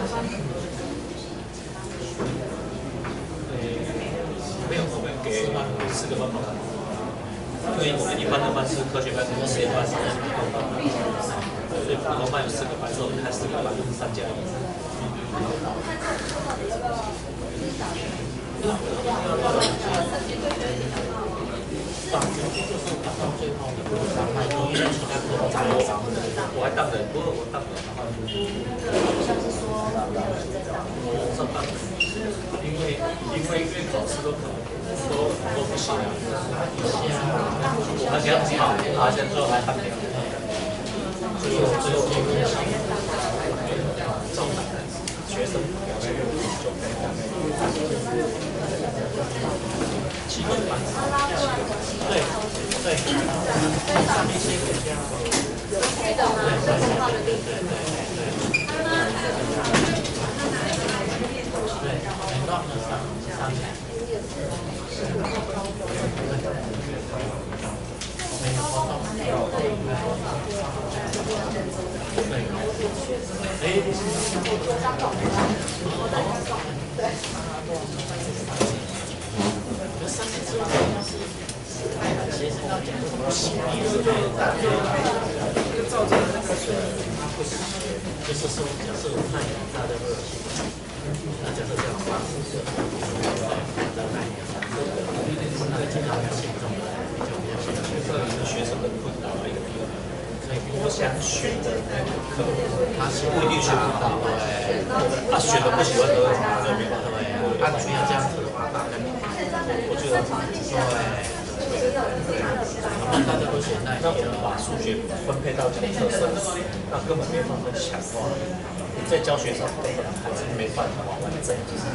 S6: 没有，我们给4个班考3，因为我们一般的班是科学班跟实验班，所以普通班有4个班，所以我们开4个班3+1。就是打到最后的因为其他科都差不多，我还当人，不过我当人的话，像是说上当人，因为考试都不行啊，我们这样子考，好像最后还当人，最后中奖的学生表现就7个班，对，上一些比较，对的嘛，对号的地方，对，很乱的上来。照着那个水，就是说，假设我看它的热性，那假设这样发辐射，那个经常比较严重的，这个学生的困扰一个地方，所以我想选的那个课，他是不一定选不到，他选的不喜欢的，就没办法。按需要这样子的话，大概我觉得对。大家都现在那我们把数学分配到这个特色，那根本没办法强化，在教学上根本还是没办法完整。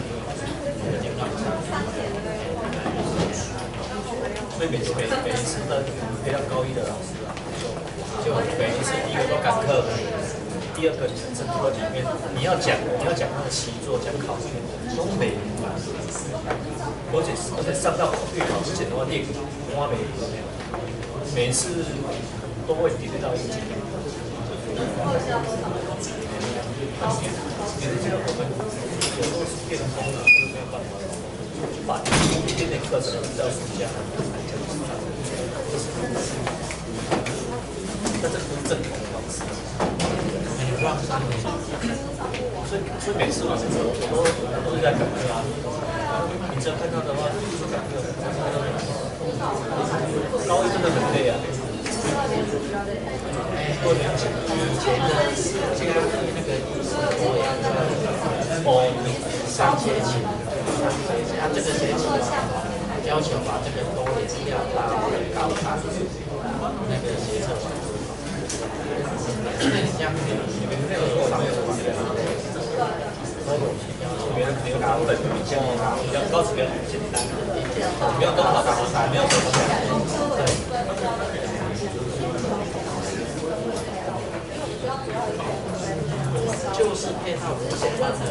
S6: 所以每次的培养高一的老师啊，就每一次第一个都赶课，第二个就是整个里面你要讲那个习作讲考试都没有，而且上到月考之前的话，练花没有。每次都会跌到一级。这个我们有时候是变通了，就是没有办法，把一点点课程比较暑假，但这不是正统的方式，很让上面。所以每次我都是在赶课啊。你只要看到的话，就是赶课。高一真的很累啊！过年前的现在那个上学期，他这个学期要求把这个多年要到高3那个学测完。这样你们那个时候没有完的啊？别人没有打分，比较高级比较简单，没有多少打分，没有多少打分。就是配套这些班的，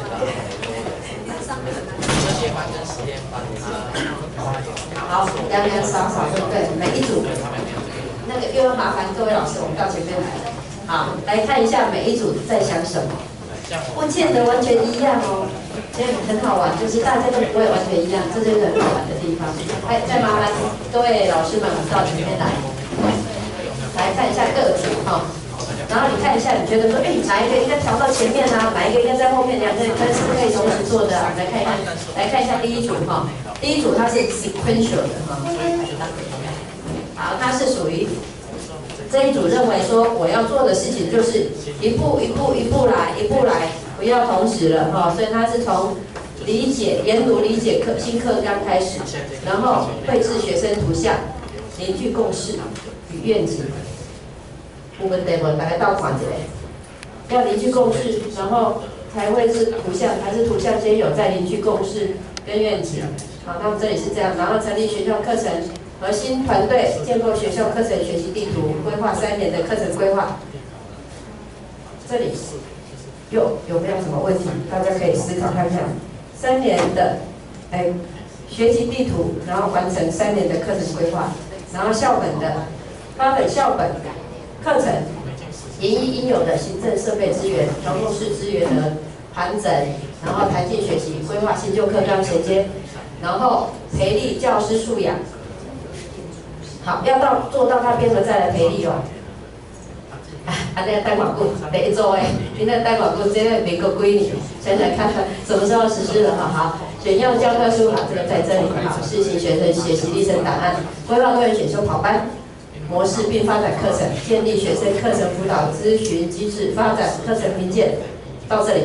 S6: 这些班跟实验班
S1: 好，洋洋洒洒，对不对？每一组，那个又要麻烦各位老师，我们到前面来。好，来看一下每一组在想什么。不见得完全一样哦，所以很好玩，就是大家都不会完全一样，这就是很好玩的地方。再麻烦各位老师们到前面来，来看一下各组哈。然后你看一下，你觉得说，哎，哪一个应该调到前面啊？哪一个应该在后面？两个人是不是可以同时做的啊？来看一看，来看一下第一组哈。第一组它是 sequential 的哈，好，它是属于。这一组认为说，我要做的事情就是一步来，不要同时了哈。所以他是从研读理解新课纲开始，然后绘制学生图像，凝聚共识与愿景。有问题无？大家倒看一下，要凝聚共识，然后才绘制图像，还是图像先有，再凝聚共识跟愿景。好，那么这里是这样，然后成立学校课程。核心团队建构学校课程学习地图，规划3年的课程规划。 这里有没有什么问题？大家可以思考看看。3年的学习地图，然后完成3年的课程规划，然后校本的发本校本课程，研议应有的行政设备资源、调控式资源的盘整，然后弹性学习规划新旧课纲衔接，然后培力教师素养。好，要做到那边了再来培力哦。啊，那单管顾第一周今天单管顾这个民国几年，想想看看什么时候实施的好。选用教科书这个在这里好，试行学生学习历程档案，规划多元选修跑班模式，并发展课程，建立学生课程辅导咨询机制，发展课程评鉴。到这里，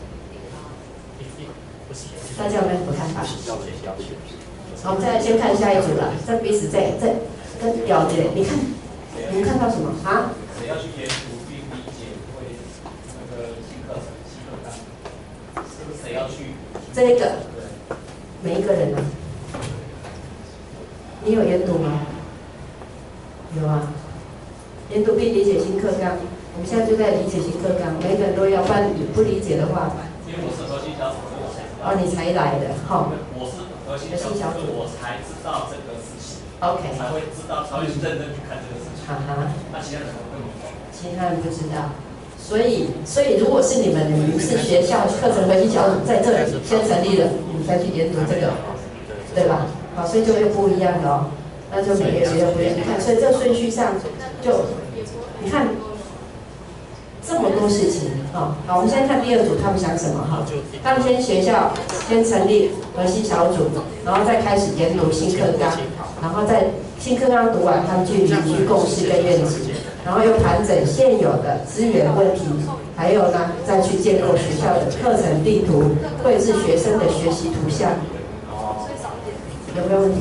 S1: 大家有没有什么看法？好，我们再来先看下一组了，这彼此在跟了解，你们看到什么啊？
S5: 谁要去研读并理解会那个新课程、新课纲？是谁要去？
S1: 这个每一个人啊，你有研读吗？有啊，研读并理解新课纲。我们现在就在理解新课纲，每个人都要，不然你不理解的话，
S5: 因为我是核心小组，
S1: 你才来的，哈。
S5: 我是核心小组，我才知道这个事情。
S1: OK。
S5: 才会知道，才会认真去看这个事情。那其他人不懂。
S1: 其他人不知道。所以如果是你们是学校课程核心小组在这里先成立了，你们再去研读这个，对吧？好，所以就又不一样了哦。那就每个学校不一样。你看，所以这顺序上就，你看这么多事情啊。好，我们现在看第2组他们想什么哈？他们学校先成立核心小组，然后再开始研读新课纲，然后在新课纲读完，他们去凝聚共识跟愿景。然后又盘整现有的资源问题，还有呢，再去建构学校的课程地图，绘制学生的学习图像。有没有问题？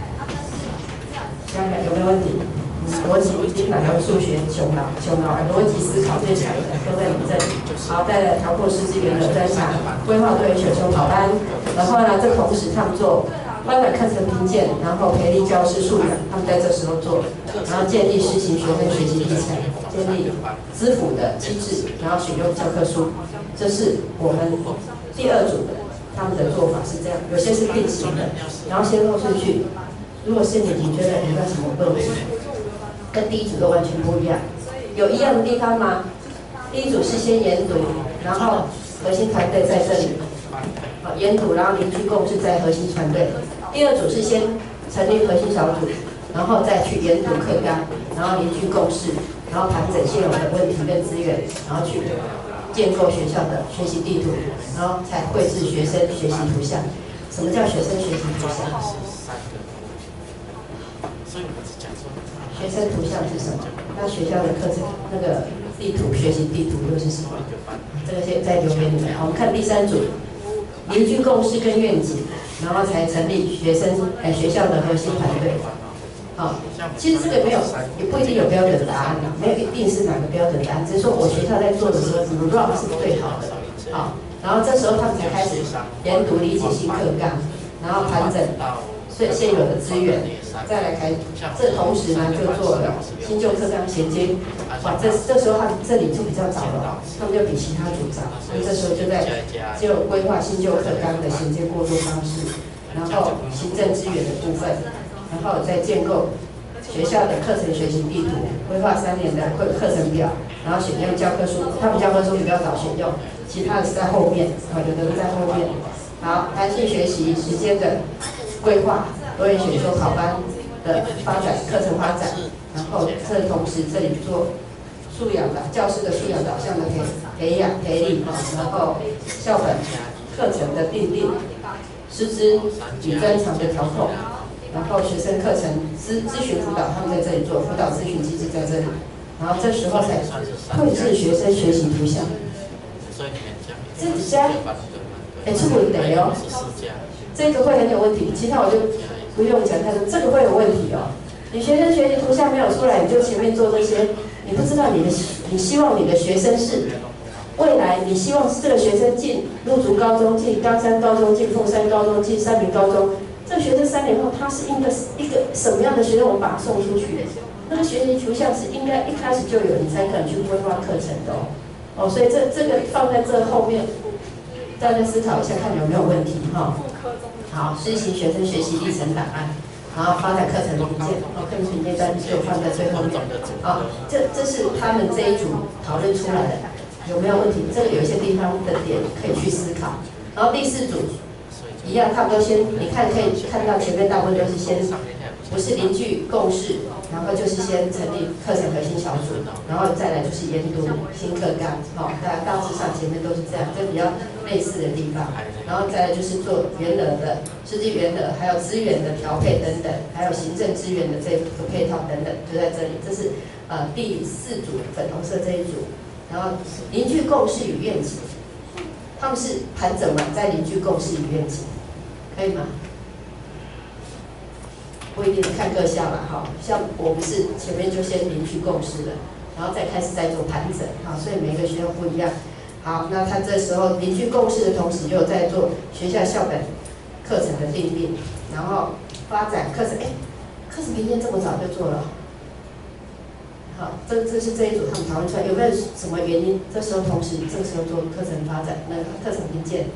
S1: 想想有没有问题？逻辑基本上数学熊脑，逻辑思考最强的都在你这里。好，再来调控师资源的专长，规划多元选修跑班，然后呢，这同时他们做发展课程评鉴，然后培力教师素养，他们在这时候做，然后建立施行学生学习历程，建立资辅的机制，然后选用教科书。这是我们第2组的，他们的做法是这样，有些是并行的，然后先后顺序。如果是你觉得有没有什么问题？跟第1组都完全不一样，有一样的地方吗？第1组是先研读，然后核心团队在这里。研读，然后凝聚共识在核心团队。第2组是先成立核心小组，然后再去研读课纲，然后凝聚共识，然后盘整现有的问题跟资源，然后去建构学校的学习地图，然后才绘制学生学习图像。什么叫学生学习图像？学生图像是什么？那学校的课程那个地图学习地图又是什么？这个先在留言里面。我们看第3组。凝聚共识跟愿景，然后才成立学校的核心团队。好，其实这个没有，也不一定有标准答案啦，没有一定是哪个标准答案，只是说我学校在做的时候，怎么 run 是最好的。好，然后这时候他们才开始研读理解新课纲，然后盘整现有的资源，再来开。这同时呢，就做了新旧课纲衔接。哇，这时候他们这里就比较早了，他们就比其他组早，所以这时候就规划新旧课纲的衔接过渡方式，然后行政资源的部分，然后再建构学校的课程学习地图，规划3年的课程表，然后选用教科书，他们教科书比较早选用，其他的是在后面，有的都在后面。好，弹性学习时间的规划，多元选修跑班的发展，课程发展，然后这同时这里做素养的教师的素养导向的培养培力，然后校本课程的订定，师资与专长的调控，然后学生课程咨询辅导，他们在这里做辅导咨询机制在这里，然后这时候才绘制学生学习图像。这几家，出问题哦，这个会很有问题，其他我就不用讲太多，这个会有问题哦。你学生学习图像没有出来，你就前面做这些，你不知道你希望你的学生是未来，你希望这个学生进陆竹高中、进冈山高中、进凤山高中、进三民高中，这个学生3年后他是一个什么样的学生，我们把他送出去。那个学习图像是应该一开始就有，你才可能去规划课程的哦。 哦，所以这个放在这后面，大家思考一下，看有没有问题哈。好，施行学生学习历程档案，然后发展课程评鉴，课程评鉴单就放在最后面。啊，这是他们这一组讨论出来的，有没有问题？这个有一些地方的点可以去思考。然后第4组一样，他们都先，你看可以看到前面大部分都是先，不是凝聚共识，然后就是先成立课程核心小组，然后再来就是研读新课纲，大致上前面都是这样，这比较类似的地方，然后再来就是做原额的实际原额，还有资源的调配等等，还有行政资源的这个配套等等，就在这里。这是第4组粉红色这一组，然后凝聚共识与愿景，他们是盘整嘛，在凝聚共识与愿景，可以吗？不一定看各校了哈，像我们是前面就先凝聚共识了，然后再开始再做盘整啊，所以每个学校不一样。好，那他这时候凝聚共识的同时，又在做学校校本课程的订定，然后发展课程，课程评鉴这么早就做了。好，这是这一组他们讨论出来，有没有什么原因？这时候同时这时候做课程发展，那课程评鉴，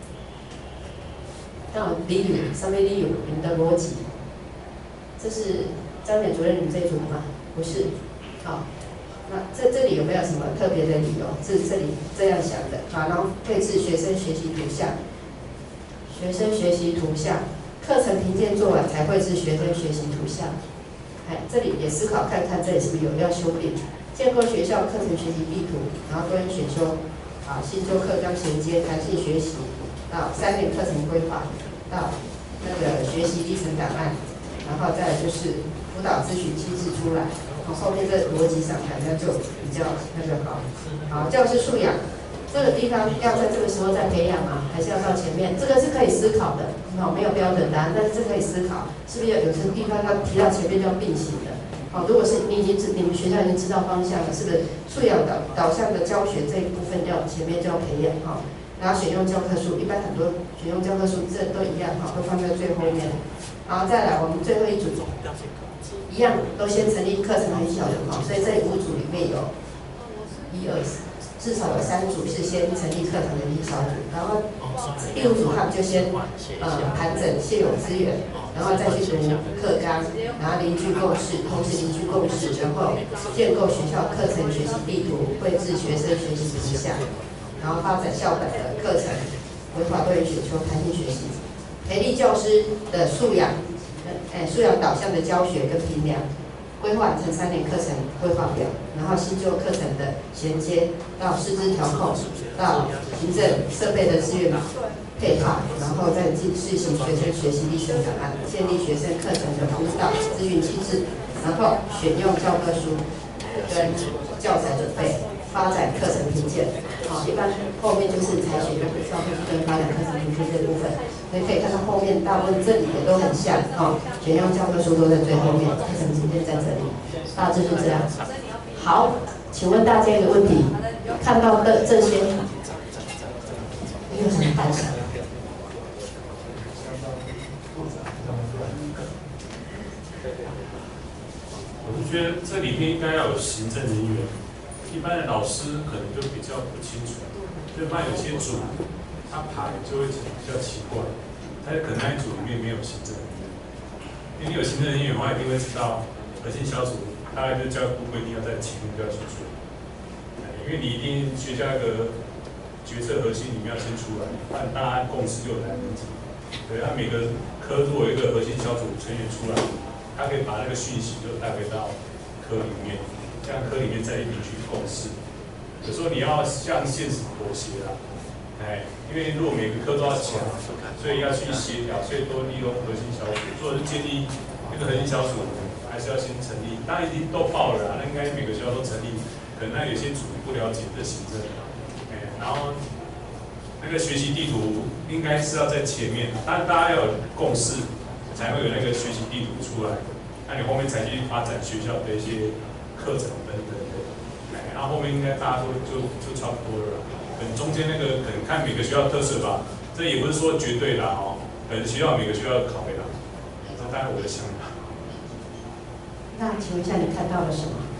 S1: 那理由上面理由你们的逻辑。这是张美主任，你们这一组吗？不是，好，那这里有没有什么特别的理由？是这里这样想的，好，然后配置学生学习图像，学生学习图像，课程评鉴做完才绘制学生学习图像，这里也思考看看，这里是不是有要修订？建构学校课程学习地图，然后多元选修，啊，新修课纲衔接，弹性学习，到3年课程规划，到那个学习历程档案。然后再来就是辅导咨询机制出来，后面这逻辑上好像就比较那个好。好，教师素养这个地方要在这个时候再培养吗？还是要到前面？这个是可以思考的，好，没有标准答案，但是这可以思考，是不是有些地方要提到前面就要并行的？好，如果是你们学校已经知道方向了，是不是素养导向的教学这一部分要前面就要培养哈？然后选用教科书，一般很多选用教科书这都一样哈，都放在最后面。然后再来，我们最后一组一样，都先成立课程核心小组哈，所以这5组里面有1、2、至少有3组是先成立课程核心小组，然后第5组他们就先盘整现有资源，然后再去读课纲，然后凝聚共识，同时凝聚共识，然后建构学校课程学习地图，绘制学生学习图像，然后发展校本的课程规划多元选修，弹性学习。培力教师的素养，素养导向的教学跟评量，规划成3年课程规划表，然后新旧课程的衔接到师资调控，到行政设备的资源配套，然后再试行学生学习历程档案，建立学生课程的辅导资源机制，然后选用教科书跟教材准备，发展课程评鉴。好，一般后面就是采取教科书跟发展课程评鉴这部分。所以可以看到后面大部分这里也都很像选用教科书都在最后面，课程评鉴在这里，大致是这样。好，请问大家一个问题，看到的这些有什么感想？
S4: 我是觉得这里面应该要有行政人员，一般的老师可能就比较不清楚，就怕有些组。他排就会比较奇怪，他可能那一组里面没有行政人员，因为你有行政人员的话，一定会知道核心小组大概就教育部规定要在前面比较清楚，因为你一定学校一个决策核心里面要先出来，按大家共识就有来得及。对，他每个科如果有一个核心小组成员出来，他可以把那个讯息就带回到科里面，这样科里面再凝聚共识。有时候你要向现实妥协啦。因为如果每个科都要强，所以要去协调，所以多利用核心小组，或者是建立那个核心小组，还是要先成立。当然已经都报了啦，那应该每个学校都成立。可能那有些组不了解这行政，然后那个学习地图应该是要在前面，当然大家要有共识，才会有那个学习地图出来。那你后面才去发展学校的一些课程等等的，然后后面应该大家都就差不多了啦。中间那个可能看每个学校特色吧，这也不是说绝对的可能学校每个学校的考量，这当然我的想法。
S1: 那请问一下，你看到了什么？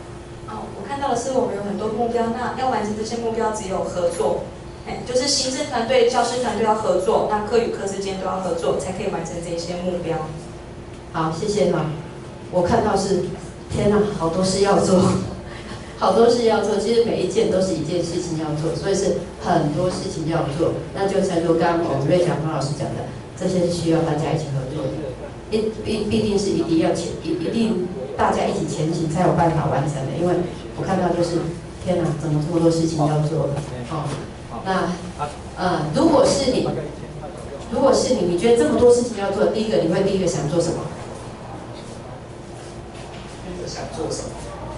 S11: 哦，我看到的是我们有很多目标，那要完成这些目标，只有合作，就是行政团队、教师团队要合作，那科与科之间都要合作，才可以完成这些目标。
S1: 好，谢谢哈。我看到是，天哪，好多事要做，好多事要做。其实每一件都是一件事情要做，所以是很多事情要做。那就正如刚刚我们瑞祥方老师讲的，这些是需要大家一起合作的，必定是一定大家一起前行才有办法完成的。因为我看到就是，天哪，怎么这么多事情要做？哦，那如果是你，你觉得这么多事情要做，第一个想做什么？
S13: 想做什么？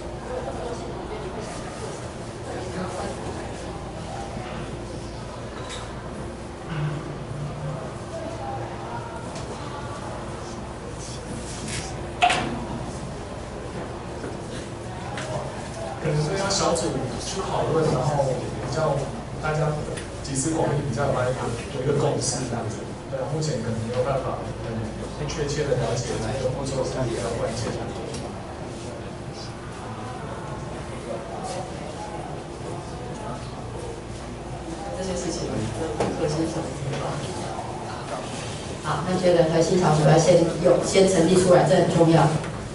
S13: 可能是要小组去讨论，然后比较大家集思广益，比较有一个共识这样子。对，目前可能没有办法很确切的了解哪一个步骤是比较关键的。
S1: 这些事情核心小组好，那觉得核心小组要先成立出来，这很重要。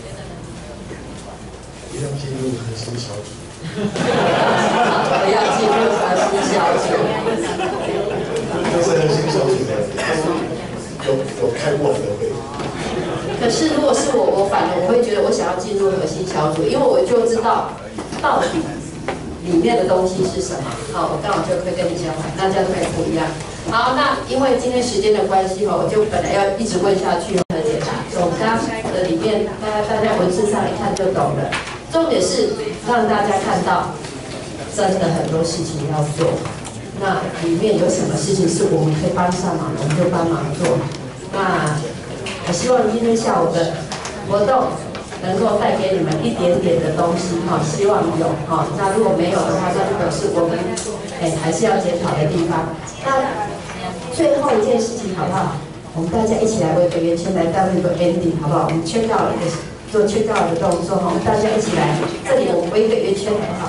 S20: 不要进入核心小组。
S1: 不要进入核心小组。
S20: 就是核心小组的，有开过的会。
S1: 可是如果是我反而我会觉得我想要进入核心小组，因为我就知道到底里面的东西是什么。好，我刚好就会跟你相反，那这样会不一样。好，那因为今天时间的关系我就本来要一直问下去和解答，我们刚刚的里面大家文字上一看就懂了。重点是让大家看到，真的很多事情要做。那里面有什么事情是我们可以帮上忙的，我们就帮忙做。那我希望今天下午的活动能够带给你们一点点的东西希望有那如果没有的话，那就表示我们还是要检讨的地方。那最后一件事情好不好？我们大家一起来围个圆圈来到那个 ending 好不好？我们check out做check out的动作我们大家一起来，这里我们围一个圆圈好不好？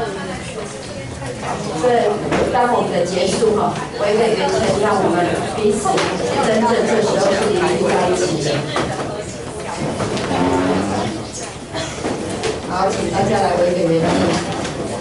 S1: 对，当我们的结束围一个圆圈，让我们彼此真正这时候是凝聚在一起的。好，请大家来围一个圆圈。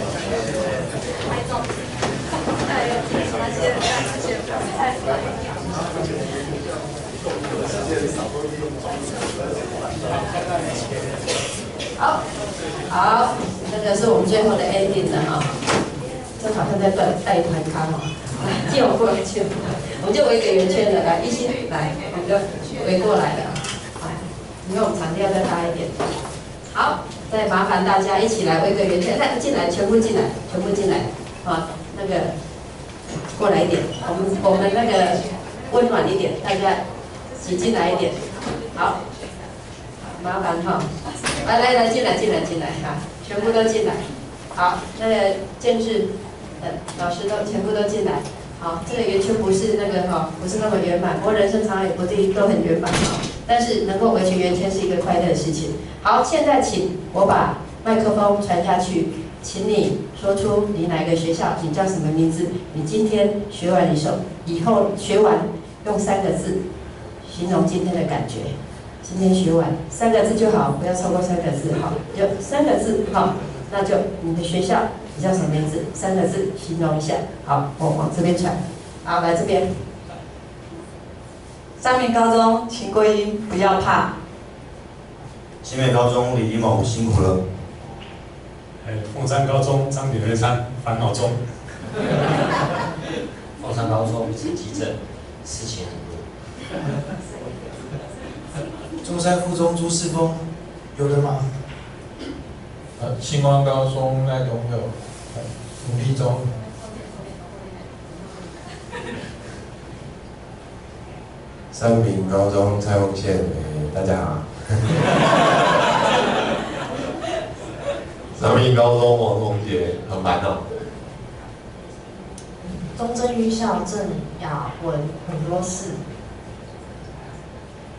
S1: 好，这个是我们最后的 ending 了这好像在带团咖来，借我过来，我们就围个圆圈的，来，一起来，我们就围过来了。因为我们场地要再大一点。好，再麻烦大家一起来围个圆圈，来进来，全部进来，全部进来，那个过来一点，我们那个温暖一点，大家挤进来一点。好，麻烦来，进来全部都进来。好，那个建制老师都全部都进来。好，这个圆圈不是那个不是那么圆满，不过人生常常也不一定都很圆满但是能够围成圆圈是一个快乐的事情。好，现在请我把麦克风传下去，请你说出你哪个学校，你叫什么名字，你今天学完以后学完用3个字形容今天的感觉。今天学完3个字就好，不要超过3个字就3个字那就你的学校，你叫什么名字？3个字形容一下。好，我往这边传。好，来这边。
S19: 三民高中秦桂英，不要怕。
S15: 新美高中李一谋，辛苦了。
S4: 凤山高中张炳瑞山，烦恼中。
S2: 凤山高中陈吉正，事情很多。
S20: 中山附中朱世峰，有人吗？
S3: 星光高中赖东佑，努力中。
S9: 三民高中蔡凤宪，大家好。
S22: 三民高中王宏杰，很烦恼。
S23: 中正预校郑雅文，很多事。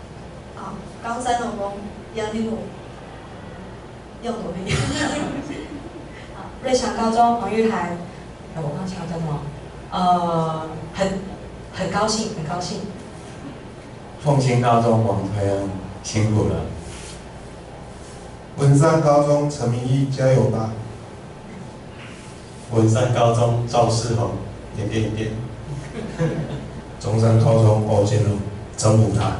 S24: 高山农工杨定武，要努力。
S11: 瑞祥高中黄玉涵，我刚刚讲叫什么？很高兴，很高兴。
S10: 凤青高中王推恩，辛苦了。
S20: 文山高中陈明义，加油吧！
S10: 文山高中赵世宏，
S20: 中山高中欧建路，征服他。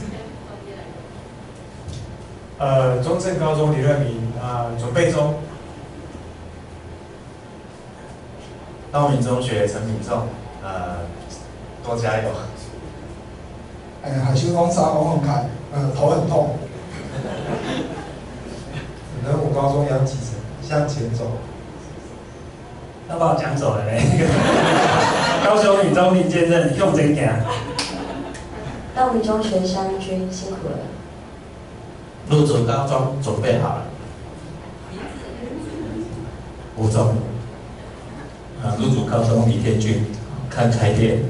S8: 中正高中李润明，准备中。
S10: 道明中学陈敏仲，多加油。
S20: 海星光沙王宏凯，头很痛。仁武高中杨启成，向前走。
S10: 要把我讲走了嘞。高雄女中林建任，用真行。
S23: 道明中学湘军辛苦了。
S10: 鹿竹高中准备好了。吴总。鹿竹高中李天军，看开店。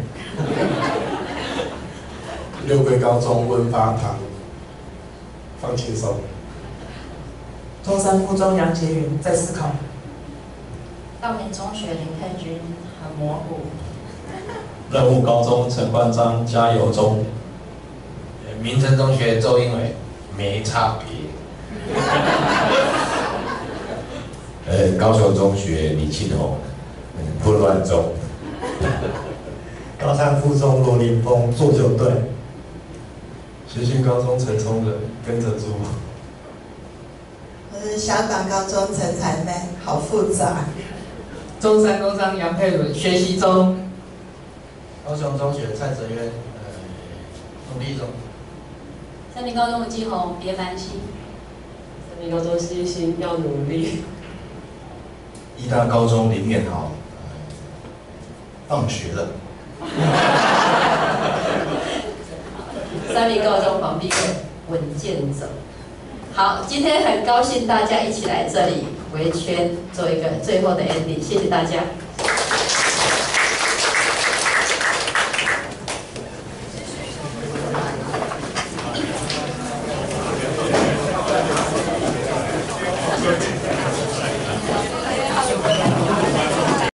S20: 六龟高中温发堂，放轻松。
S12: 中山附中杨洁云在思考。
S23: 道明中学林佩君很模糊。
S10: 仁武高中陈冠章加油中。
S9: 明诚中学周英伟没差别。高雄中学李庆宏不乱中。
S20: 高山附中罗林峰做就对。
S3: 协信高中陈聪仁跟着猪。
S14: 我是小港高中陈彩妹，好复杂。
S12: 中山工商杨佩伦学习中。
S6: 高雄中学蔡哲渊，努力中。
S1: 三民高中的季红别担心。
S17: 三民高中西心要努力。
S15: 义大高中林勉豪，放学了。
S1: 三民高中黄碧伟稳健走。好，今天很高兴大家一起来这里围圈做一个最后的 ending，谢谢大家。